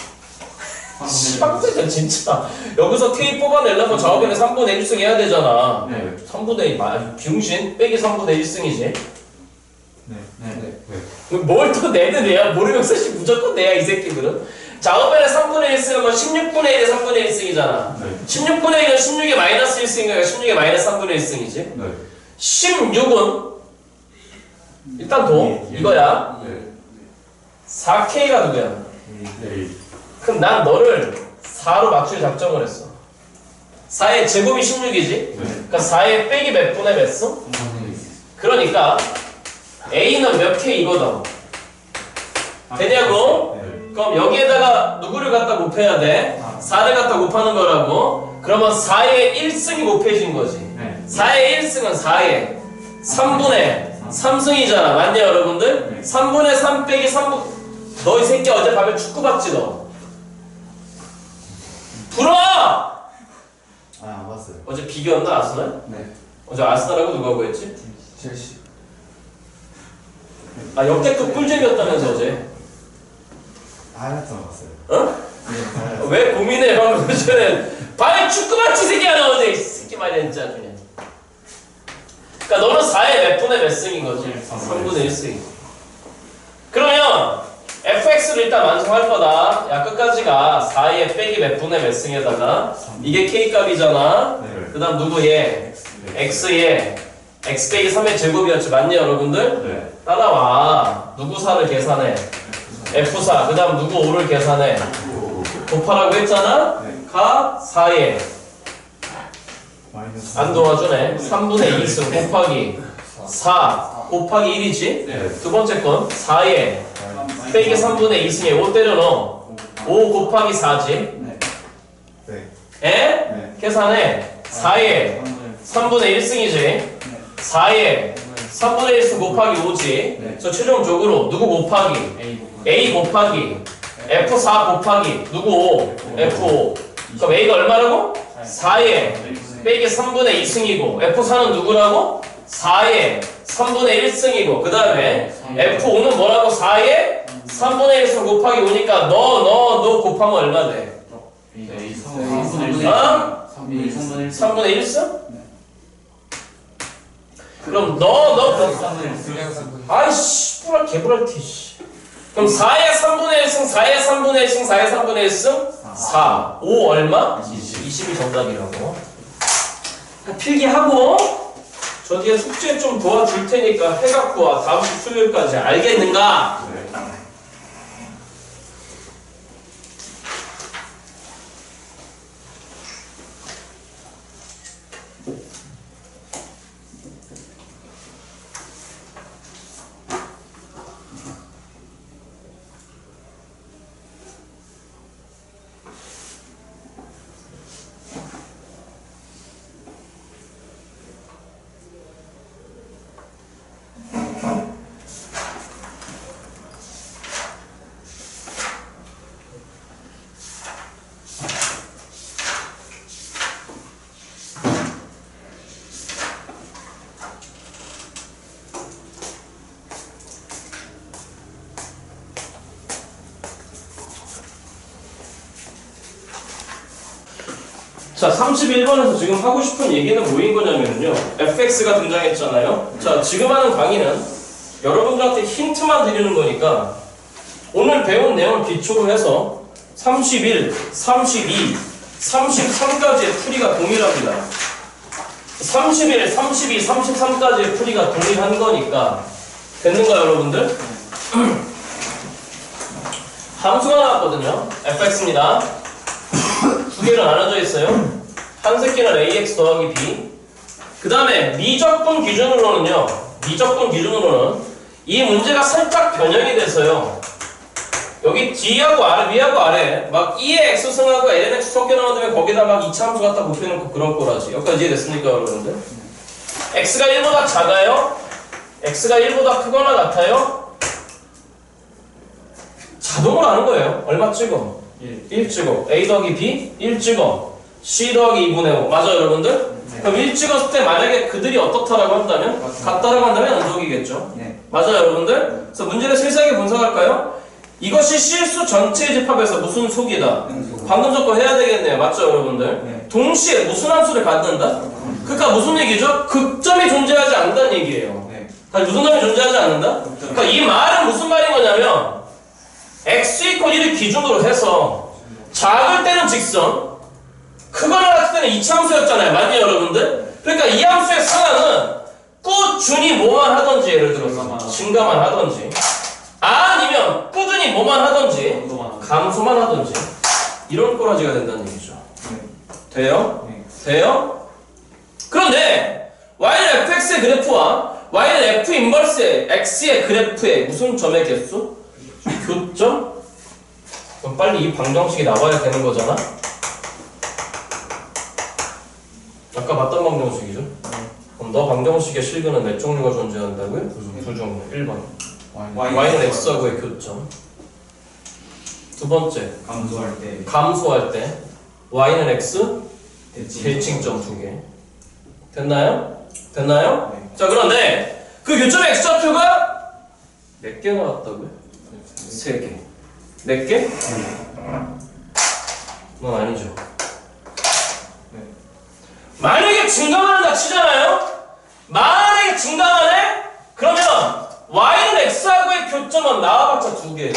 A: 씨박대전 진짜. 여기서 K 뽑아내려면 좌우변에 삼분의 일 승 해야 되잖아.
B: 네.
A: 삼분의 일, 마, 병신? 빼기 삼분의 일 승이지.
B: 네. 네.
D: 네.
A: 뭘 또 내는 애야? 모르면서 씨 무조건 내야 이 새끼들은. 좌우변에 삼분의 일 승은 십육분의 일에 삼분의 일 승이잖아.
D: 네.
A: 십육분의 일은 십육에 마이너스 일 승이니까 십육에 마이너스 삼분의 일 승이지.
D: 네.
A: 십육은 일단 도 이거야.
D: 네.
A: 사 케이가 누구야?
D: 네.
A: 그럼 난 너를 사로 맞출 작정을 했어. 사의 제곱이 십육이지? 그러니까 사의 빼기 몇 분의 몇 승? 그러니까 A는 몇 K 이거다. 되냐고?
D: 네.
A: 그럼 여기에다가 누구를 갖다 곱해야 돼? 사를 갖다 곱하는 거라고? 그러면 사의 일 승이 곱해진 거지.
B: 네.
A: 사의 일 승은 사의 삼분의 삼승이잖아. 맞냐 여러분들?
B: 네.
A: 삼분의 삼 빼기 삼분. 너 이 새끼 어제 밤에 축구 봤지 너? 불어!
D: 아, 안 봤어요.
A: 어제 비겼나 아스날?
C: 네.
A: 어제 아스날하고 누구하고 했지?
C: 첼시.
A: 아 역대급 꿀잼이었다면서 어제.
D: 하이라이트만 봤어요.
A: 어?
D: 네.
A: 왜 고민해 방금 전에 밤에 축구 봤지 새끼야 너 어제 이 새끼 말이야 진짜 그냥. 그러니까 너는 사의 몇 분의 몇 승인 거지? 삼분의 일 승. 그러면 에프엑스를 일단 완성할 거다. 야 끝까지가 사의 빼기 몇 분의 몇 승에다가 이게 K 값이잖아.
D: 네.
A: 그 다음 누구 얘? X에 x 빼기 삼의 제곱이었지. 맞니 여러분들?
D: 네.
A: 따라와. 누구 사를 계산해? 에프 사. 그 다음 누구 오를 계산해? 곱하라고 했잖아?
D: 네.
A: 가 사에
D: 마이너스.
A: 안 도와주네. 삼분의 이 승 곱하기 사 곱하기 일이지?
D: 네.
A: 두 번째 건 사에
D: 마이너스.
A: 빼기 삼분의 이 승에 오 때려 넣어. 오 곱하기 사지?
C: 네.
D: 네.
A: 에?
D: 네.
A: 계산해. 사에 삼분의 일 승이지? 사에 삼분의 일 승 곱하기 오지?
C: 네.
A: 그래서 최종적으로 누구 곱하기?
B: A 곱하기
A: A 곱하기 에프 사 곱하기 누구 오? 에프 오. 그럼 A가 얼마라고? 사에 빼기 삼분의 이 승이고 에프 사는 누구라고? 사에 삼분의 일 승이고 그 다음에 에프 오는 뭐라고? 사에 삼분의 일 승 곱하기 오니까 너 너 너 곱하면 얼마 돼?
B: A
C: 삼분의 일.
A: 어?
C: 삼분의 일.
A: 삼분의 일 승?
C: 네.
A: 그럼 너 너
C: 삼분의 일.
A: 아이씨 뿌라 개불알티 씨. 그럼 사의 삼분의 일 승 사의 삼분의 일 승 사의 삼분의 일 승 사 오 얼마? 이십이 정답이라고. 필기하고 저 뒤에 숙제 좀 도와줄 테니까 해갖고 와. 다음 주 수요일까지 알겠는가?
D: 네.
A: 자, 삼십일 번에서 지금 하고 싶은 얘기는 뭐인 거냐면요. 에프엑스가 등장했잖아요. 자, 지금 하는 강의는 여러분들한테 힌트만 드리는 거니까 오늘 배운 내용을 기초로 해서 삼십일, 삼십이, 삼십삼까지의 풀이가 동일합니다. 삼십일, 삼십이, 삼십삼까지의 풀이가 동일한 거니까 됐는가요, 여러분들? 함수가 나왔거든요. 에프엑스입니다. 두 개로 나눠져 있어요. 한 새끼는 에이엑스 더하기 b. 그 다음에 미적분 기준으로는요. 미적분 기준으로는 이 문제가 살짝 변형이 돼서요. 여기 D하고 아래, 위하고 아래 막 이의 X승하고 엘엔 X 섞여 나온 다음에 거기다 막 이차 함수 갖다 곱해놓고 그런 거라지. 여기까지 이해됐습니까, 여러분들? X가 일보다 작아요? X가 일보다 크거나 같아요? 자동으로 하는 거예요. 얼마 찍어? 일 찍어. A 더하기 B 일 찍어. C 더하기 이분의 오. 맞아요, 여러분들?
C: 네.
A: 그럼 일 찍었을 때 만약에 그들이 어떻다라고 한다면?
C: 맞습니다.
A: 같다라고 한다면 연속이겠죠.
C: 네.
A: 맞아요, 여러분들? 그래서 문제를 세세하게 분석할까요? 이것이 실수 전체의 집합에서 무슨 속이다?
C: 음수.
A: 방금 조건 해야 되겠네요. 맞죠, 여러분들?
C: 네.
A: 동시에 무슨 함수를 갖는다? 그러니까 무슨 얘기죠? 극점이 존재하지 않는다는 얘기예요.
C: 네.
A: 아니, 무슨 점이 존재하지 않는다? 그러니까 이 말은 무슨 말인 거냐면 x 이퀄 일을 기준으로 해서 작을 때는 직선, 크거나 같을 때는 이차 함수였잖아요. 맞죠, 여러분들? 그러니까 이 함수의 상황은 꾸준히 뭐만 하던지, 예를 들어서 증가만 하던지, 아니면 꾸준히 뭐만 하던지 감소만 하던지 이런 꼬라지가 된다는 얘기죠.
C: 네.
A: 돼요?
C: 네.
A: 돼요? 그런데 y는 fx의 그래프와 y는 f 인버스의 x의 그래프의 무슨 점의 개수? 교점? 그럼 빨리 이 방정식이 나와야 되는 거잖아? 아까 봤던 방정식이죠? 그럼 너 방정식의 실근은 몇 종류가 존재한다고요? 두 종류. 일 번
C: Y.
A: y는 x하고의 교점. 두 번째
C: 감소할 때
A: 감소할 때 y는 x
C: 대칭.
A: 대칭점 두 개. 됐나요? 됐나요?
C: 네.
A: 자, 그런데 그 교점의 x좌표가 몇 개 나왔다고요? 세 개. 몇 개? 그건 아니죠.
C: 네.
A: 만약에 증가만 한다 치잖아요? 만약에 증가만 해? 그러면 y는 x하고의 교점은 나와봤자 두 개예요.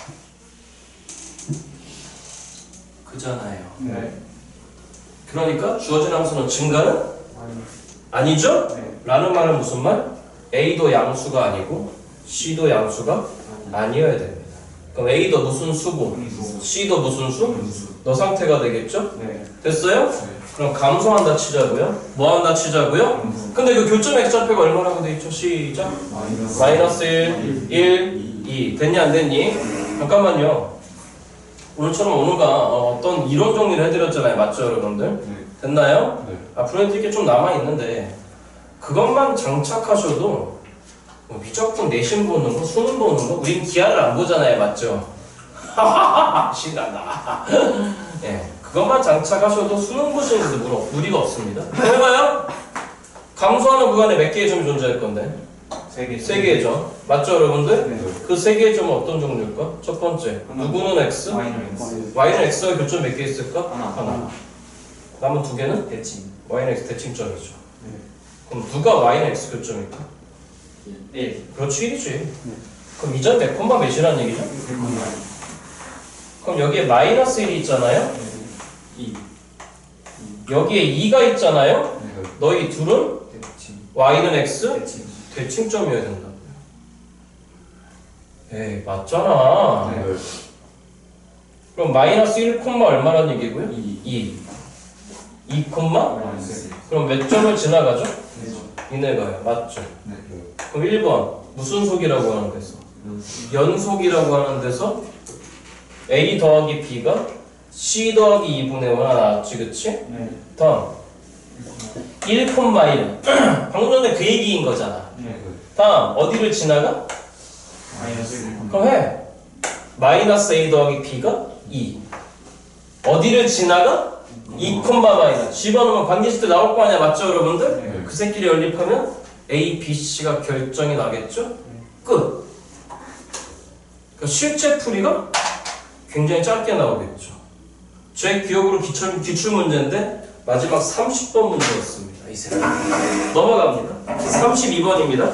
A: 그잖아요.
C: 네.
A: 그러니까 주어진 함수는 증가는? 아니죠?
C: 네.
A: 라는 말은 무슨 말? A도 양수가 아니고 C도 양수가 아니어야 됩니다. 그럼 A도 무슨 수고 C도 무슨 수? 너 상태가 되겠죠?
C: 네.
A: 됐어요? 그럼 감소한다 치자고요. 뭐 한다 치자고요? 근데 그 교점 x좌표가 얼마라고 돼 있죠? 시작. 마이너스 일, 일, 이. 됐니 안 됐니? 잠깐만요. 오늘처럼 오늘가 어, 어떤 이론 정리를 해드렸잖아요. 맞죠 여러분들? 됐나요?
D: 네.
A: 앞으로 이렇게 좀 남아있는데 그것만 장착하셔도 뭐 미적분 내신 보는 거, 수능 보는 거 우린 기하를 안 보잖아요. 맞죠? 신난다. 예, 그것만 장착하셔도 수능 보시는데도 물, 무리가 없습니다. 해봐요. 감소하는 구간에 몇 개의 점이 존재할 건데?
C: 세 개.
A: 세 개의 점. 맞죠 여러분들?
C: 네.
A: 그 세 개의 점은 어떤 종류일까? 첫 번째, 누구는 x?
C: Y는 X.
A: y는 x와 교점 몇 개 있을까?
C: 하나.
A: 하나. 남은 두 개는?
C: 대칭.
A: y는 x 대칭점이죠.
C: 네.
A: 그럼 누가 y는 x 교점일까?
C: 일.
A: 그렇지 일이지. 그럼 이점 백 콤마 몇이라는 얘기죠? 그럼 여기에 마이너스 일이 있잖아요?
C: 이.
A: 여기에 이가 있잖아요? 너희 둘은
C: 대칭.
A: y는 x
C: 대칭.
A: 대칭점이어야 된다고요. 에이 맞잖아.
C: 네.
A: 그럼 마이너스 일 콤마 얼마라는 얘기고요?
C: 이.
A: 이. 이 콤마?
C: 마이너스.
A: 그럼 몇 점을 지나가죠?
C: 네.
A: 이내가요. 맞죠?
C: 네.
A: 그럼 일 번 무슨 속이라고 하는 데서? 연속이라고 하는 데서 A 더하기 B가 C 더하기 이분의 일 하나 나왔지 그치?
C: 네.
A: 다음 일 콤마 일 방금 전에 그 얘기인 거잖아.
C: 네.
A: 다음 어디를 지나가?
C: 마이너스 일.
A: 그럼 해 마이너스 A 더하기 B가 이 어디를 지나가? 이 콤마 마이너스 집어넣으면 관계식도 나올 거 아니야 맞죠 여러분들?
C: 네.
A: 그 새끼리 연립하면 A, B, C가 결정이 나겠죠? 끝! 그러니까 실제 풀이가 굉장히 짧게 나오겠죠. 제 기억으로 기출, 기출 문제인데 마지막 삼십 번 문제였습니다. 이 세. 넘어갑니다. 삼십이 번입니다.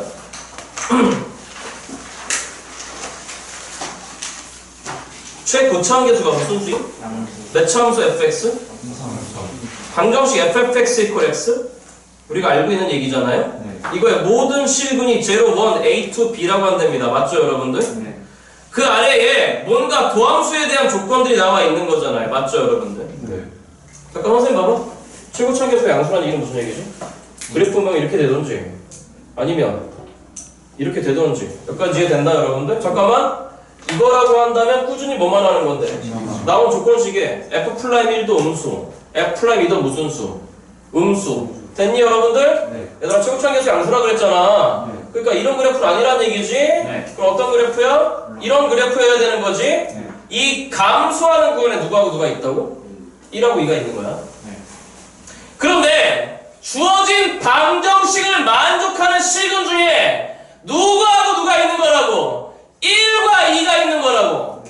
A: 최고차원 계수가 무슨 수임?
C: 양수.
A: 몇 차함수 fx? 방정식 fx equal x? 우리가 알고 있는 얘기잖아요?
C: 네.
A: 이거의 모든 실근이 공, 일, A, 이, B라고 한답니다. 맞죠 여러분들?
C: 네.
A: 그 아래에 뭔가 도함수에 대한 조건들이 나와 있는 거잖아요. 맞죠 여러분들?
D: 네.
A: 잠깐 선생님 봐봐. 최고차원 계수 양수라는 얘기는 무슨 얘기죠? 그래프만 이렇게 되던지 아니면 이렇게 되던지 여기까지 이해된다 여러분들? 잠깐만 이거라고 한다면 꾸준히 뭐만 하는 건데 나온 조건식에 F' 일도 음수 F' 이도 무슨 수? 음수 됐니 여러분들?
C: 네.
A: 얘들아 최고차원 계수 양수라 그랬잖아.
C: 네.
A: 그러니까 이런 그래프는 아니란 얘기지?
C: 네.
A: 그럼 어떤 그래프야? 이런 그래프여야 되는 거지?
C: 네.
A: 이 감소하는 구간에 누구하고 누가 있다고? 일하고 이가 있는 거야.
C: 네.
A: 그런데 주어진 방정식을 만족하는 실근 중에 누구하고 누가 있는 거라고? 일과 이가 있는 거라고.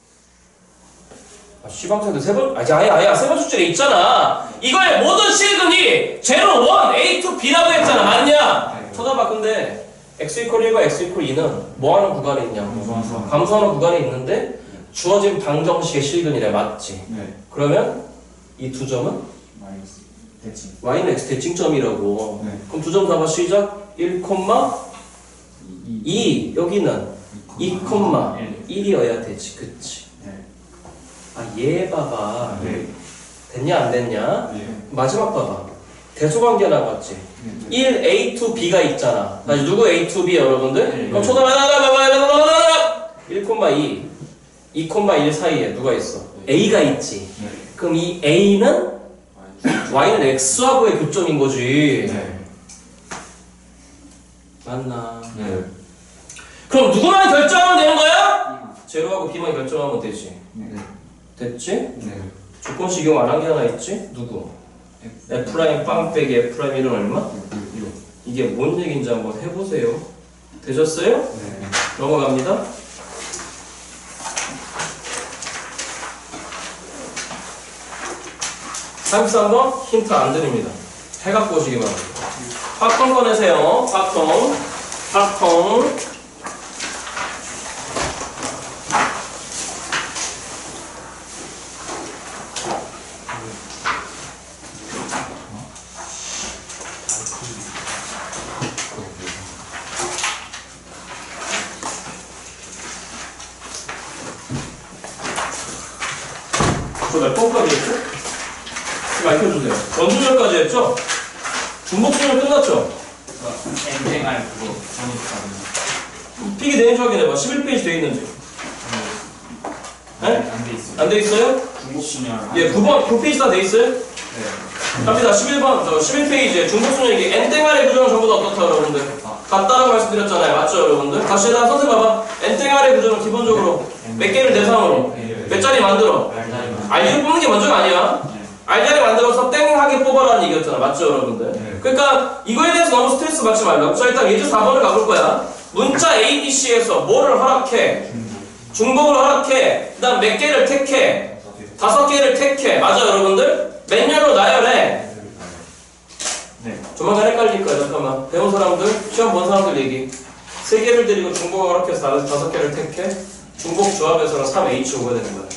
A: 아, 시방생도 세 번, 아야, 아야, 아야, 세 번 출제에 있잖아. 이거의 모든 실근이 제로, 일, A, 이, B라고 했잖아. 맞냐?
C: 네.
A: 쳐다봐. 근데 x 이퀄 일과 x 이퀄 이는 뭐 하는 구간에 있냐고.
C: 감소하는
A: 감소하는 구간에 있는데 주어진 방정식의 실근이래. 맞지?
C: 네.
A: 그러면 이 두 점은
C: 마이너스. 대칭.
A: y는 x 대칭점이라고.
C: 네.
A: 그럼 두 점 잡아 시작. 일,
C: 이.
A: 이 여기는 이,
C: 일.
A: 일이어야 되지. 그치?
C: 네.
A: 아, 얘 봐봐.
C: 네.
A: 됐냐 안 됐냐?
C: 네.
A: 마지막 봐봐. 대소관계 나왔지? 일, A, 이, B가 있잖아. 다시 누구 A, 이, B 여러분들?
C: 네.
A: 그럼 초등학교 일, 이, 이, 일 사이에 누가 있어? A가 있지.
C: 네.
A: 그럼 이 A는 Y는 X하고의 교점인 거지.
C: 네.
A: 맞나?
C: 네.
A: 그럼 누구만 결정하면 되는 거야? 제로하고 B만 결정하면 되지.
C: 네.
A: 됐지?
C: 네.
A: 조건 식용 안 한 게 하나 있지? 누구? F' 빵 빼기 F' 일은 얼마? 이게 뭔 얘기인지 한번 해보세요. 되셨어요?
C: 네.
A: 넘어갑니다. 삼십삼 번 힌트 안 드립니다. 해갖고 오시기 바랍니다. 팝콘 꺼내세요. 팝콘. 팝콘. 그거 몇 번까지 했죠? 이거 알려주세요. 원주절까지 했죠? 중복수절 끝났죠?
B: 엔딩할 그거 전입
A: 픽이 되는지 확인해봐. 십일 페이지 돼 있는지. 네?
B: 안돼 있어요.
A: 안 돼 있어요?
B: 중복순열.
A: 예, 구 번, 구 페이지 다 돼 있어요?
B: 네.
A: 갑니다. 십일 번, 저 십일 페이지에 중복수절기 n땡아래 구조는 전부 다 어떻다, 여러분들? 같다라고 말씀드렸잖아요. 맞죠, 여러분들? 다시 다 선생 봐봐. n땡아래 구조는 기본적으로 몇 개를 대상으로 몇 자리 만들어? 알리를 뽑는 게 먼저가 아니야. 알자리 만들어서 땡하게 뽑아라는 얘기였잖아. 맞죠, 여러분들?
D: 네.
A: 그러니까 이거에 대해서 너무 스트레스 받지 말라고. 자, 일단 예제 사 번을 가볼 거야. 문자 A, B, C에서 뭐를 허락해? 중복을 허락해. 그 다음 몇 개를 택해? 다섯 개를 택해. 맞아, 여러분들? 몇 년으로 나열해?
B: 네.
A: 조만간 헷갈릴 거야. 잠깐만. 배운 사람들, 시험 본 사람들 얘기. 세 개를 데리고 중복을 허락해서 다섯, 다섯 개를 택해. 중복 조합에서는 삼 에이치 오가 되는 거야.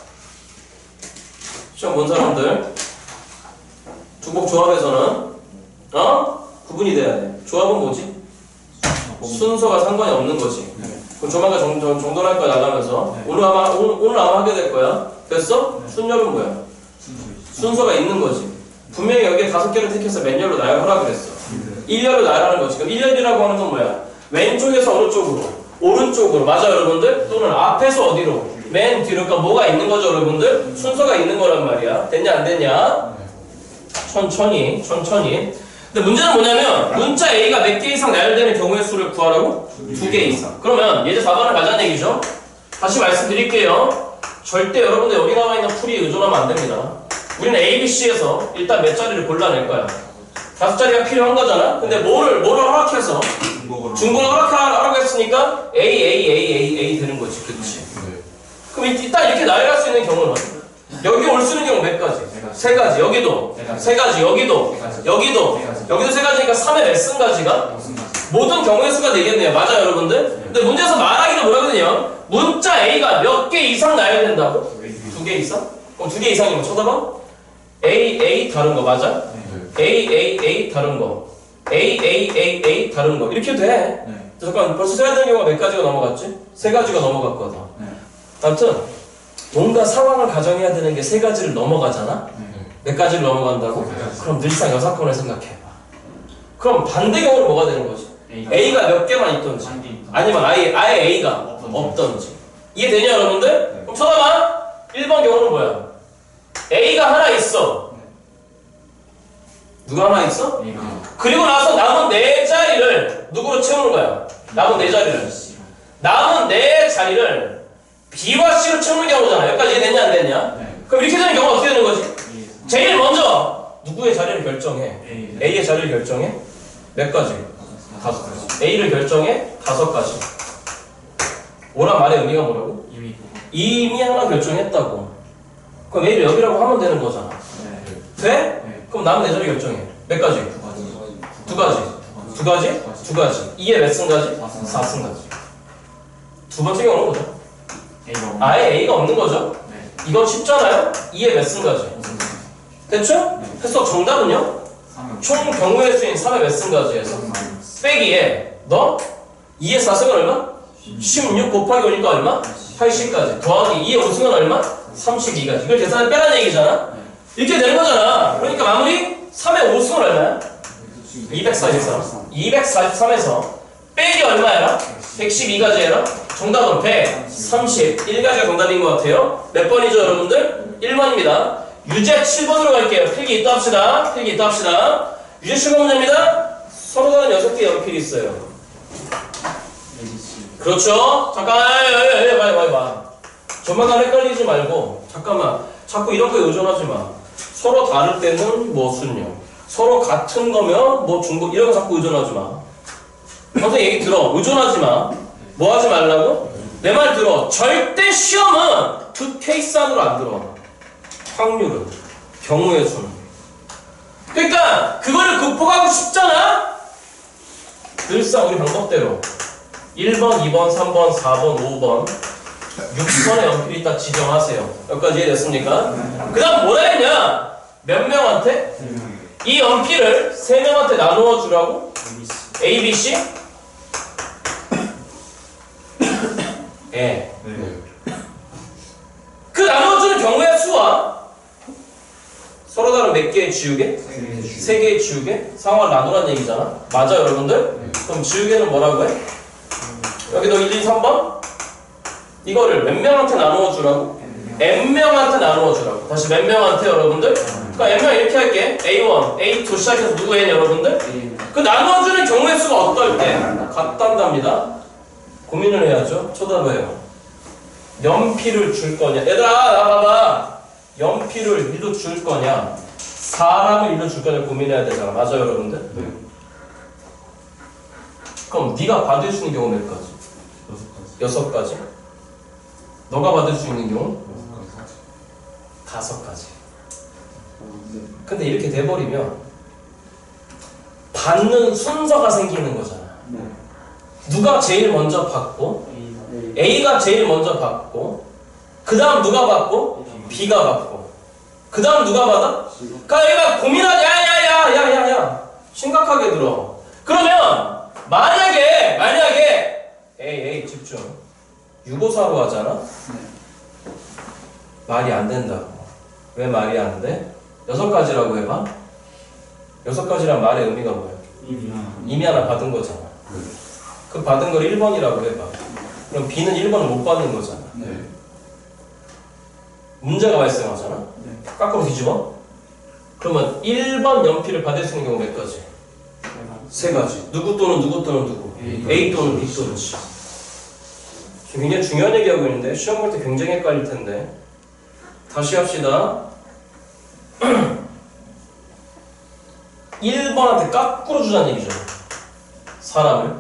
A: 시험 본 사람들 중복 조합에서는 어? 구분이 돼야 돼. 조합은 뭐지? 순서가 상관이 없는 거지. 그럼 조만간 정, 정, 정돈할 거야 나가면서.
B: 네.
A: 오늘 아마 오늘, 오늘 아마 하게 될 거야. 됐어? 순열은 뭐야? 순서가 있는 거지. 분명히 여기에 다섯 개를 택해서 몇 열로 나열하라 그랬어. 일 열로 나열하는 거지. 그럼 일 열이라고 하는 건 뭐야? 왼쪽에서 어느 쪽으로? 오른쪽으로. 맞아, 여러분들? 또는 앞에서 어디로? 맨 뒤로. 그러니까 뭐가 있는 거죠, 여러분들? 순서가 있는 거란 말이야. 됐냐, 안 됐냐? 천천히, 천천히. 근데 문제는 뭐냐면, 문자 A가 몇 개 이상 나열되는 경우의 수를 구하라고? 두 개 이상. 그러면 예제 사 번을 가자는 얘기죠? 다시 말씀드릴게요. 절대 여러분들 여기 나와 있는 풀이에 의존하면 안 됩니다. 우리는 A, B, C에서 일단 몇 자리를 골라낼 거야. 다섯 자리가 필요한 거잖아? 근데 뭐를, 뭐를 허락해서? 중복을 허락하라고 했으니까 A, A, A, A, A 되는 거지. 그치?
D: 네.
A: 그럼 일단 이렇게 나열할 수 있는 경우는 여기 올 수 있는 경우 몇 가지? 세 가지. 여기도 세 가지. 여기도 여기도 여기도 세 가지니까 삼의 몇 승 가지가? 모든 경우의 수가 되겠네요. 맞아요, 여러분들? 근데 문제에서 말하기도 뭐라거든요. 문자 A가 몇 개 이상 나열된다고? 두 개 이상? 그럼 두 개 이상이면 쳐다봐. A, A 다른 거 맞아? A, A, A 다른 거 A, A, A, A 다른 거 이렇게 돼.
B: 네.
A: 잠깐 벌써 세야 되는 경우가 몇 가지가 넘어갔지? 세 가지가 넘어갔거든.
B: 네.
A: 아무튼 뭔가 상황을 가정해야 되는 게 세 가지를 넘어가잖아?
B: 네.
A: 몇 가지를 넘어간다고? 그럼 늘상 여사건을 생각해봐. 그럼 반대 경우는 뭐가 되는 거지? A가 몇 개만 있던지 아니면 아예, 아예 A가 없던지 이해되냐, 여러분들? 그럼 쳐다봐. 일 번 경우는 뭐야? A가 하나 있어. 누가 하나 있어? 그리고 나서 남은 네 자리를 누구로 채우는 거야? 남은 네 자리를 남은 네 자리를 B와 C로 채우는 경우잖아. 여기까지 이해됐냐, 안 됐냐?
B: 네.
A: 그럼 이렇게 되는 경우가 어떻게 되는 거지? 제일 먼저 누구의 자리를 결정해? A의 자리를 결정해? 몇 가지? 다섯 가지. A를 결정해? 다섯 가지. 오란 말의 의미가 뭐라고?
B: 이미
A: 이미 하나 결정했다고. 그럼 A를 여기라고 하면 되는 거잖아.
B: 네.
A: 돼?
B: 네.
A: 그럼 남은 네 자리 결정해. 몇 가지?
B: 두 가지.
A: 두 가지? 두 가지? 두 가지. 이에 몇 승가지? 사 승가지. 두 번째 경우는 뭐죠?
B: A가 없는
A: 아예 A가 없는 거죠?
B: 네.
A: 이건 쉽잖아요? 이에 몇 승가지? 됐죠?
B: 네.
A: 그래서 정답은요? 총 경우의 수인 삼의 몇 승가지에서 빼기에 너 이의 사 승은 얼마? 십육 곱하기 오니까 얼마? 팔십까지 더하기 이의 오 승은 얼마? 삼십이까지. 이걸 계산해 빼라는 얘기잖아? 이렇게 되는 거잖아. 그러니까 마무리 삼의 오 승은 얼마야? 이백사십삼. 이백사십삼에서 빼기 얼마야? 백십이까지 해라. 정답은 백삼십일 가지가 정답인 것 같아요. 몇 번이죠, 여러분들? 일 번입니다. 유제 칠 번으로 갈게요. 필기 있다 합시다. 필기 있다 합시다. 유제 칠 번 문제입니다. 서로 다른 여섯 개의 연필이 있어요. 그렇죠? 잠깐, 에이, 봐, 봐, 봐. 조만간 헷갈리지 말고, 잠깐만. 자꾸 이런 거에 의존하지 마. 서로 다를 때는 뭐 순요. 서로 같은 거면 뭐 중복, 이런 거 자꾸 의존하지 마. 선생님 얘기 들어. 의존하지 마. 뭐 하지 말라고? 내 말 들어. 절대 시험은 그 케이스 안으로 안 들어. 확률은, 경우의 수는. 그러니까 그거를 극복하고 싶잖아? 늘상 우리 방법대로 일 번, 이 번, 삼 번, 사 번, 오 번, 육 번의 연필 일단 지정하세요. 여기까지 이해됐습니까? 그 다음 뭐라 했냐? 몇 명한테? 이 연필을 세 명한테 나누어 주라고? A, B, C? 예.
D: 네.
A: 그 나누어주는 경우의 수와 A가 몇 개의 지우개? 세 개의 지우개? 상황을 나누란 얘기잖아. 맞아 여러분들? 그럼 지우개는 뭐라고 해? 여기 너 일, 이, 삼 번? 이거를 몇 명한테 나누어 주라고? N명한테 나누어 주라고. 다시 몇 명한테 여러분들? 그러니까 N명 이렇게 할게. 에이 원, 에이 투 시작해서 누구 N 여러분들? 그 나누어주는 경우의 수가 어떨 때? 같단답니다. 고민을 해야죠. 쳐다봐요. 연필을 줄 거냐? 얘들아 나 봐봐. 연필을 일로 줄 거냐? 사람을 일로 줄 거냐 고민해야 되잖아. 맞아요 여러분들?
D: 네.
A: 그럼 네가 받을 수 있는 경우 몇 가지?
D: 여섯 가지.
A: 여섯 가지? 너가 받을 수 있는 경우?
D: 여섯 가지.
A: 다섯 가지. 근데 이렇게 돼버리면 받는 순서가 생기는 거잖아. 누가 제일 먼저 받고 A가 제일 먼저 받고 그 다음 누가 받고 B가 받고 그 다음 누가 받아? 그러니까 얘가 고민하지. 야야야야야야 심각하게 들어. 그러면 만약에 만약에 에이 에이 집중 유고사로 하잖아? 말이 안 된다고. 왜 말이 안 돼? 여섯 가지라고 해봐. 여섯 가지란 말의 의미가 뭐야? 이미 하나 받은 거잖아.
D: 네.
A: 그 받은 걸 일 번이라고 해봐. 그럼 B는 일 번을 못 받는 거잖아.
D: 네.
A: 문제가 발생하잖아.
C: 네.
A: 거꾸로 뒤집어. 그러면 일 번 연필을 받을 수 있는 경우 몇 가지? 세 가지. 누구 또는 누구 또는 누구?
C: A.
A: A 또는 B 또는 C. 지금 굉장히 중요한 얘기하고 있는데 시험 볼 때 굉장히 헷갈릴 텐데. 다시 합시다. 일 번한테 거꾸로 주자는 얘기죠. 사람을.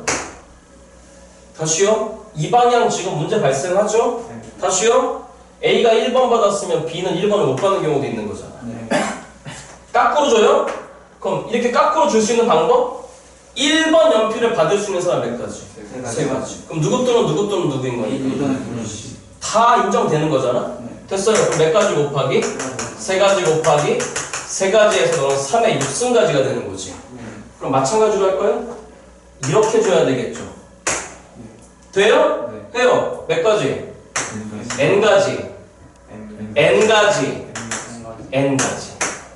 A: 다시요. 이 방향 지금 문제 발생하죠? 다시요. A가 일 번 받았으면 B는 일 번을 못 받는 경우도 있는 거잖아.
C: 네.
A: 거꾸로 줘요? 그럼 이렇게 거꾸로 줄 수 있는 방법? 일 번 연필을 받을 수 있는 사람 몇 가지? 세 가지. 그럼 누구 또는 누구 또는 누구인 거니까? 다 인정되는 거잖아? 됐어요. 그럼 몇 가지 곱하기? 세 가지 곱하기 세 가지에서 너는 삼의 육승가지가 되는 거지. 그럼 마찬가지로 할 거예요? 이렇게 줘야 되겠죠. 돼요? 해요. 몇 가지? N가지. N가지. N가지.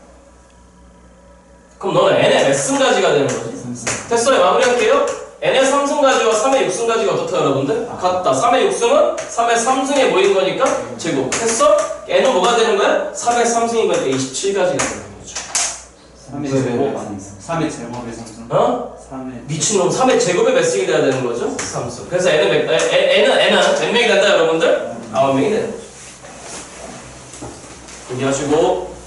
A: 그럼 너는 N의 몇 승가지가 되는 거지? 됐어요. 마무리할게요. N의 삼 승가지와 삼의 육 승가지가 어떻다 여러분들? 같다. 삼의 육 승은 삼의 삼 승에 모인 거니까 제곱. 했어? N은 뭐가 되는 거야? 삼의 삼 승인 거니까 이십칠 가지가 되는 거죠.
C: 삼의 제곱 삼의 제곱의 삼승.
A: 어?
C: 삼의
A: 미친놈. 삼의 제곱에 몇 승이 돼야 되는 거죠? 삼 승. 그래서 N은 몇, N, N은 N은 몇 명이 된다 여러분들? 아홉 명이 되는 거죠. 준비하시고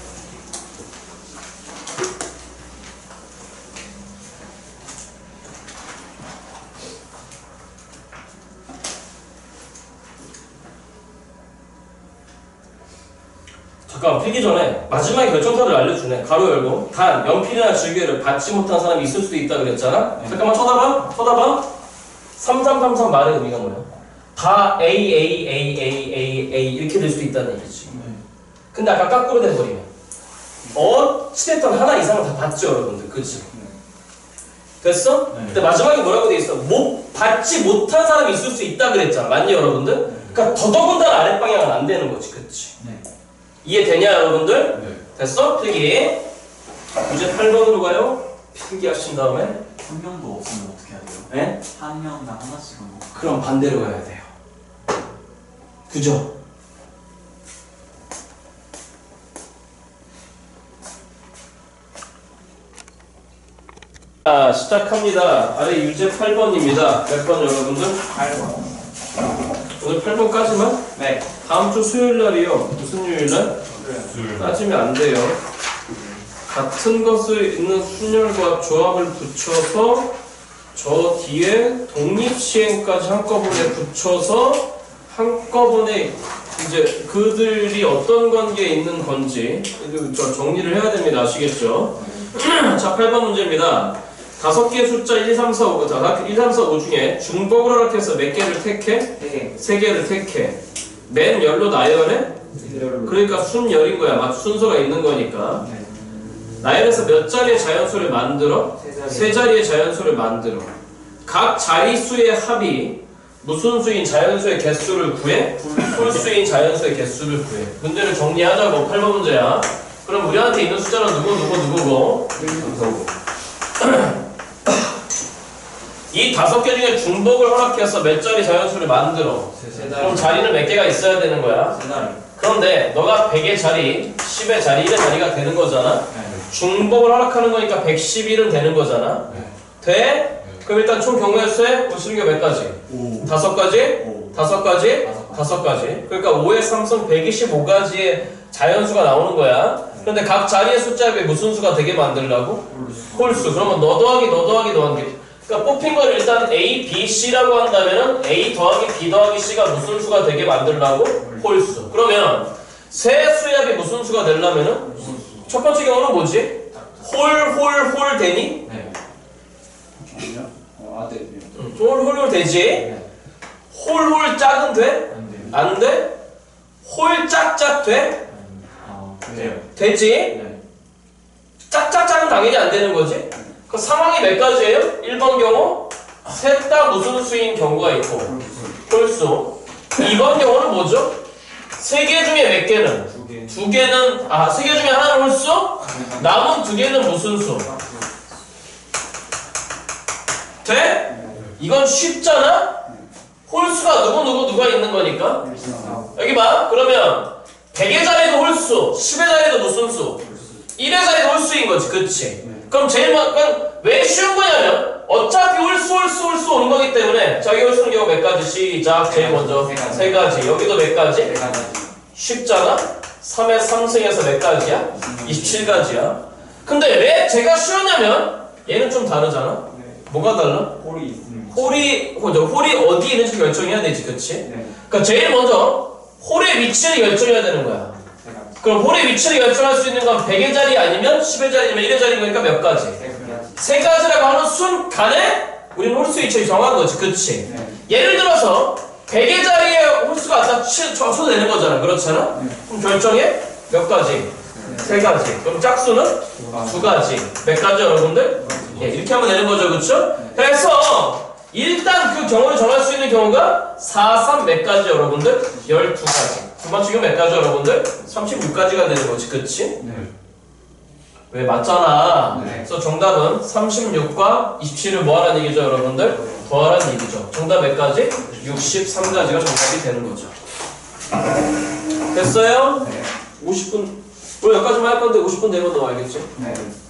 A: 잠깐 필기 전에 마지막에 결정타를 알려주네. 가로 열고 단 연필이나 지우개를 받지 못한 사람이 있을 수도 있다 그랬잖아. 네. 잠깐만 쳐다봐 쳐다봐. 삼삼삼삼 말의 의미가 뭐야? 다 A A A A A A 이렇게 될 수도 있다는 얘기지. 네. 근데 아까 거꾸로 돼버리면 어찌됐든 하나 이상은 다 받죠 여러분들. 그치? 네. 됐어? 네. 근데 마지막에 뭐라고 돼 있어? 못 받지 못한 사람이 있을 수 있다 그랬잖아. 맞니 여러분들? 네. 그러니까 더더군다나 아랫방향은 안 되는 거지. 그치? 네. 이해되냐 여러분들? 네. 됐어? 필기. 이제 팔 번으로 가요. 필기 하신 다음에
C: 한 명도 없으면 어떻게 해야 돼요?
A: 네?
C: 한 명당 하나씩은 뭐.
A: 그럼 반대로 가야 돼요. 그죠? 자, 시작합니다. 아래 유제 팔 번입니다. 몇 번 여러분들?
C: 팔 번.
A: 오늘 팔 번까지만?
C: 네.
A: 다음 주 수요일 날이요. 무슨 요일 날?
C: 네.
A: 따지면 안 돼요. 같은 것을 있는 순열과 조합을 붙여서 저 뒤에 독립시행까지 한꺼번에 붙여서 한꺼번에 이제 그들이 어떤 관계에 있는 건지 저 정리를 해야 됩니다. 아시겠죠? 자, 팔 번 문제입니다. 다섯 개의 숫자 일, 삼, 사, 오, 일, 삼, 사, 오 중에 중복을 허락해서 몇 개를 택해?
C: 네.
A: 세 개를 택해. 맨 열로 나열해? 그러니까 순열인 거야. 맞 순서가 있는 거니까.
C: 네.
A: 나열해서 몇 자리의 자연수를 만들어?
C: 세 자리.
A: 세 자리의 자연수를 만들어. 각 자리수의 합이 무슨 수인 자연수의 개수를 구해? 풀수인 자연수의 개수를 구해. 문제를 정리하자고. 팔 번 문제야. 그럼 우리한테 있는 숫자는 누구 누구 누구고? 이 다섯 개 중에 중복을 허락해서 몇 자리 자연수를 만들어. 그럼 자리는 몇 개가 있어야 되는 거야? 그런데 너가 백의 자리, 십의 자리, 일의 자리가 되는 거잖아. 중복을 허락하는 거니까 백십일은 되는 거잖아. 돼? 그럼 일단 총 경우의 수에 보시는 게 몇 가지? 다섯 가지? 다섯 가지? 다섯 가지. 그러니까 오의 삼성 백이십오 가지의 자연수가 나오는 거야. 그런데 각 자리의 숫자에 무슨 수가 되게 만들라고? 홀수. 그러면 너 더하기 너 더하기 너 더하기. 그러니까 뽑힌 걸 일단 A, B, C라고 한다면은 A 더하기 B 더하기 C가 무슨 수가 되게 만들라고? 홀수. 그러면 세 수합이 무슨 수가 되려면은 첫 번째 경우는 뭐지? 홀, 홀, 홀 되니?
B: 네.
C: 아니요? 어, 아, 네.
A: 응, 홀, 홀, 홀 되지?
B: 네.
A: 홀, 홀 짝은 돼?
B: 안 돼요.
A: 안 돼? 홀, 짝, 짝 돼?
B: 아, 돼요.
A: 되지?
B: 네.
A: 짝, 짝, 짝은 당연히 안 되는 거지? 그 상황이 몇 가지예요? 일 번 경우 셋 다 무슨 수인 경우가 있고 홀수. 이 번 경우는 뭐죠? 세 개 중에 몇 개는?
C: 두 개.
A: 두 개는 아, 세 개 중에 하나는 홀수? 남은 두 개는 무슨 수? 돼? 이건 쉽잖아? 홀수가 누구 누구 누가 있는 거니까? 여기 봐. 그러면 백의 자리도 홀수, 십의 자리도 무슨 수? 일의 자리도 홀수인 거지. 그치? 그럼 제일 먼, 그럼 왜 쉬운 거냐면 어차피 홀수 홀수 홀수 오는 거기 때문에 자기 홀수는 경우 몇 가지? 시작. 제일 먼저 세 가지. 여기도 몇 가지? 쉽잖아? 삼의 삼승에서 몇 가지야? 이십칠 가지야. 근데 왜 제가 쉬웠냐면 얘는 좀 다르잖아? 뭐가 달라?
C: 홀이 있습니다.
A: 홀이, 그죠? 홀이 어디 있는지 결정해야 되지, 그치?
C: 네.
A: 그러니까 제일 먼저 홀의 위치를 결정해야 되는 거야. 그럼 홀의 위치를 결정할 수 있는 건 백의 자리 아니면 십의 자리면 일의 자리인 거니까 몇 가지? 세 가지라고 하는 순간에 우리는 홀수 위치를 정한 거지, 그치?
C: 네.
A: 예를 들어서 백의 자리에 홀수가 딱 쳐도 되는 거잖아, 그렇잖아?
C: 네.
A: 그럼 결정해? 몇 가지? 세 가지. 그럼 짝수는? 두 가지. 몇 가지 여러분들? 예, 이렇게 하면 되는 거죠, 그쵸? 그래서 일단 그 경우를 정할 수 있는 경우가 사, 삼 몇 가지 여러분들? 열두 가지. 두 번째 경우 몇 가지 여러분들? 삼십육 가지가 되는 거지, 그치?
C: 네.
A: 왜 맞잖아.
C: 네.
A: 그래서 정답은 삼십육과 이십칠을 뭐하라는 얘기죠, 여러분들? 더하라는 얘기죠. 정답 몇 가지? 육십삼 가지가 정답이 되는 거죠. 됐어요?
C: 네.
A: 오십 분. 우리 여기까지만 할 건데 오십 분 되면 너 알겠지?
C: 네.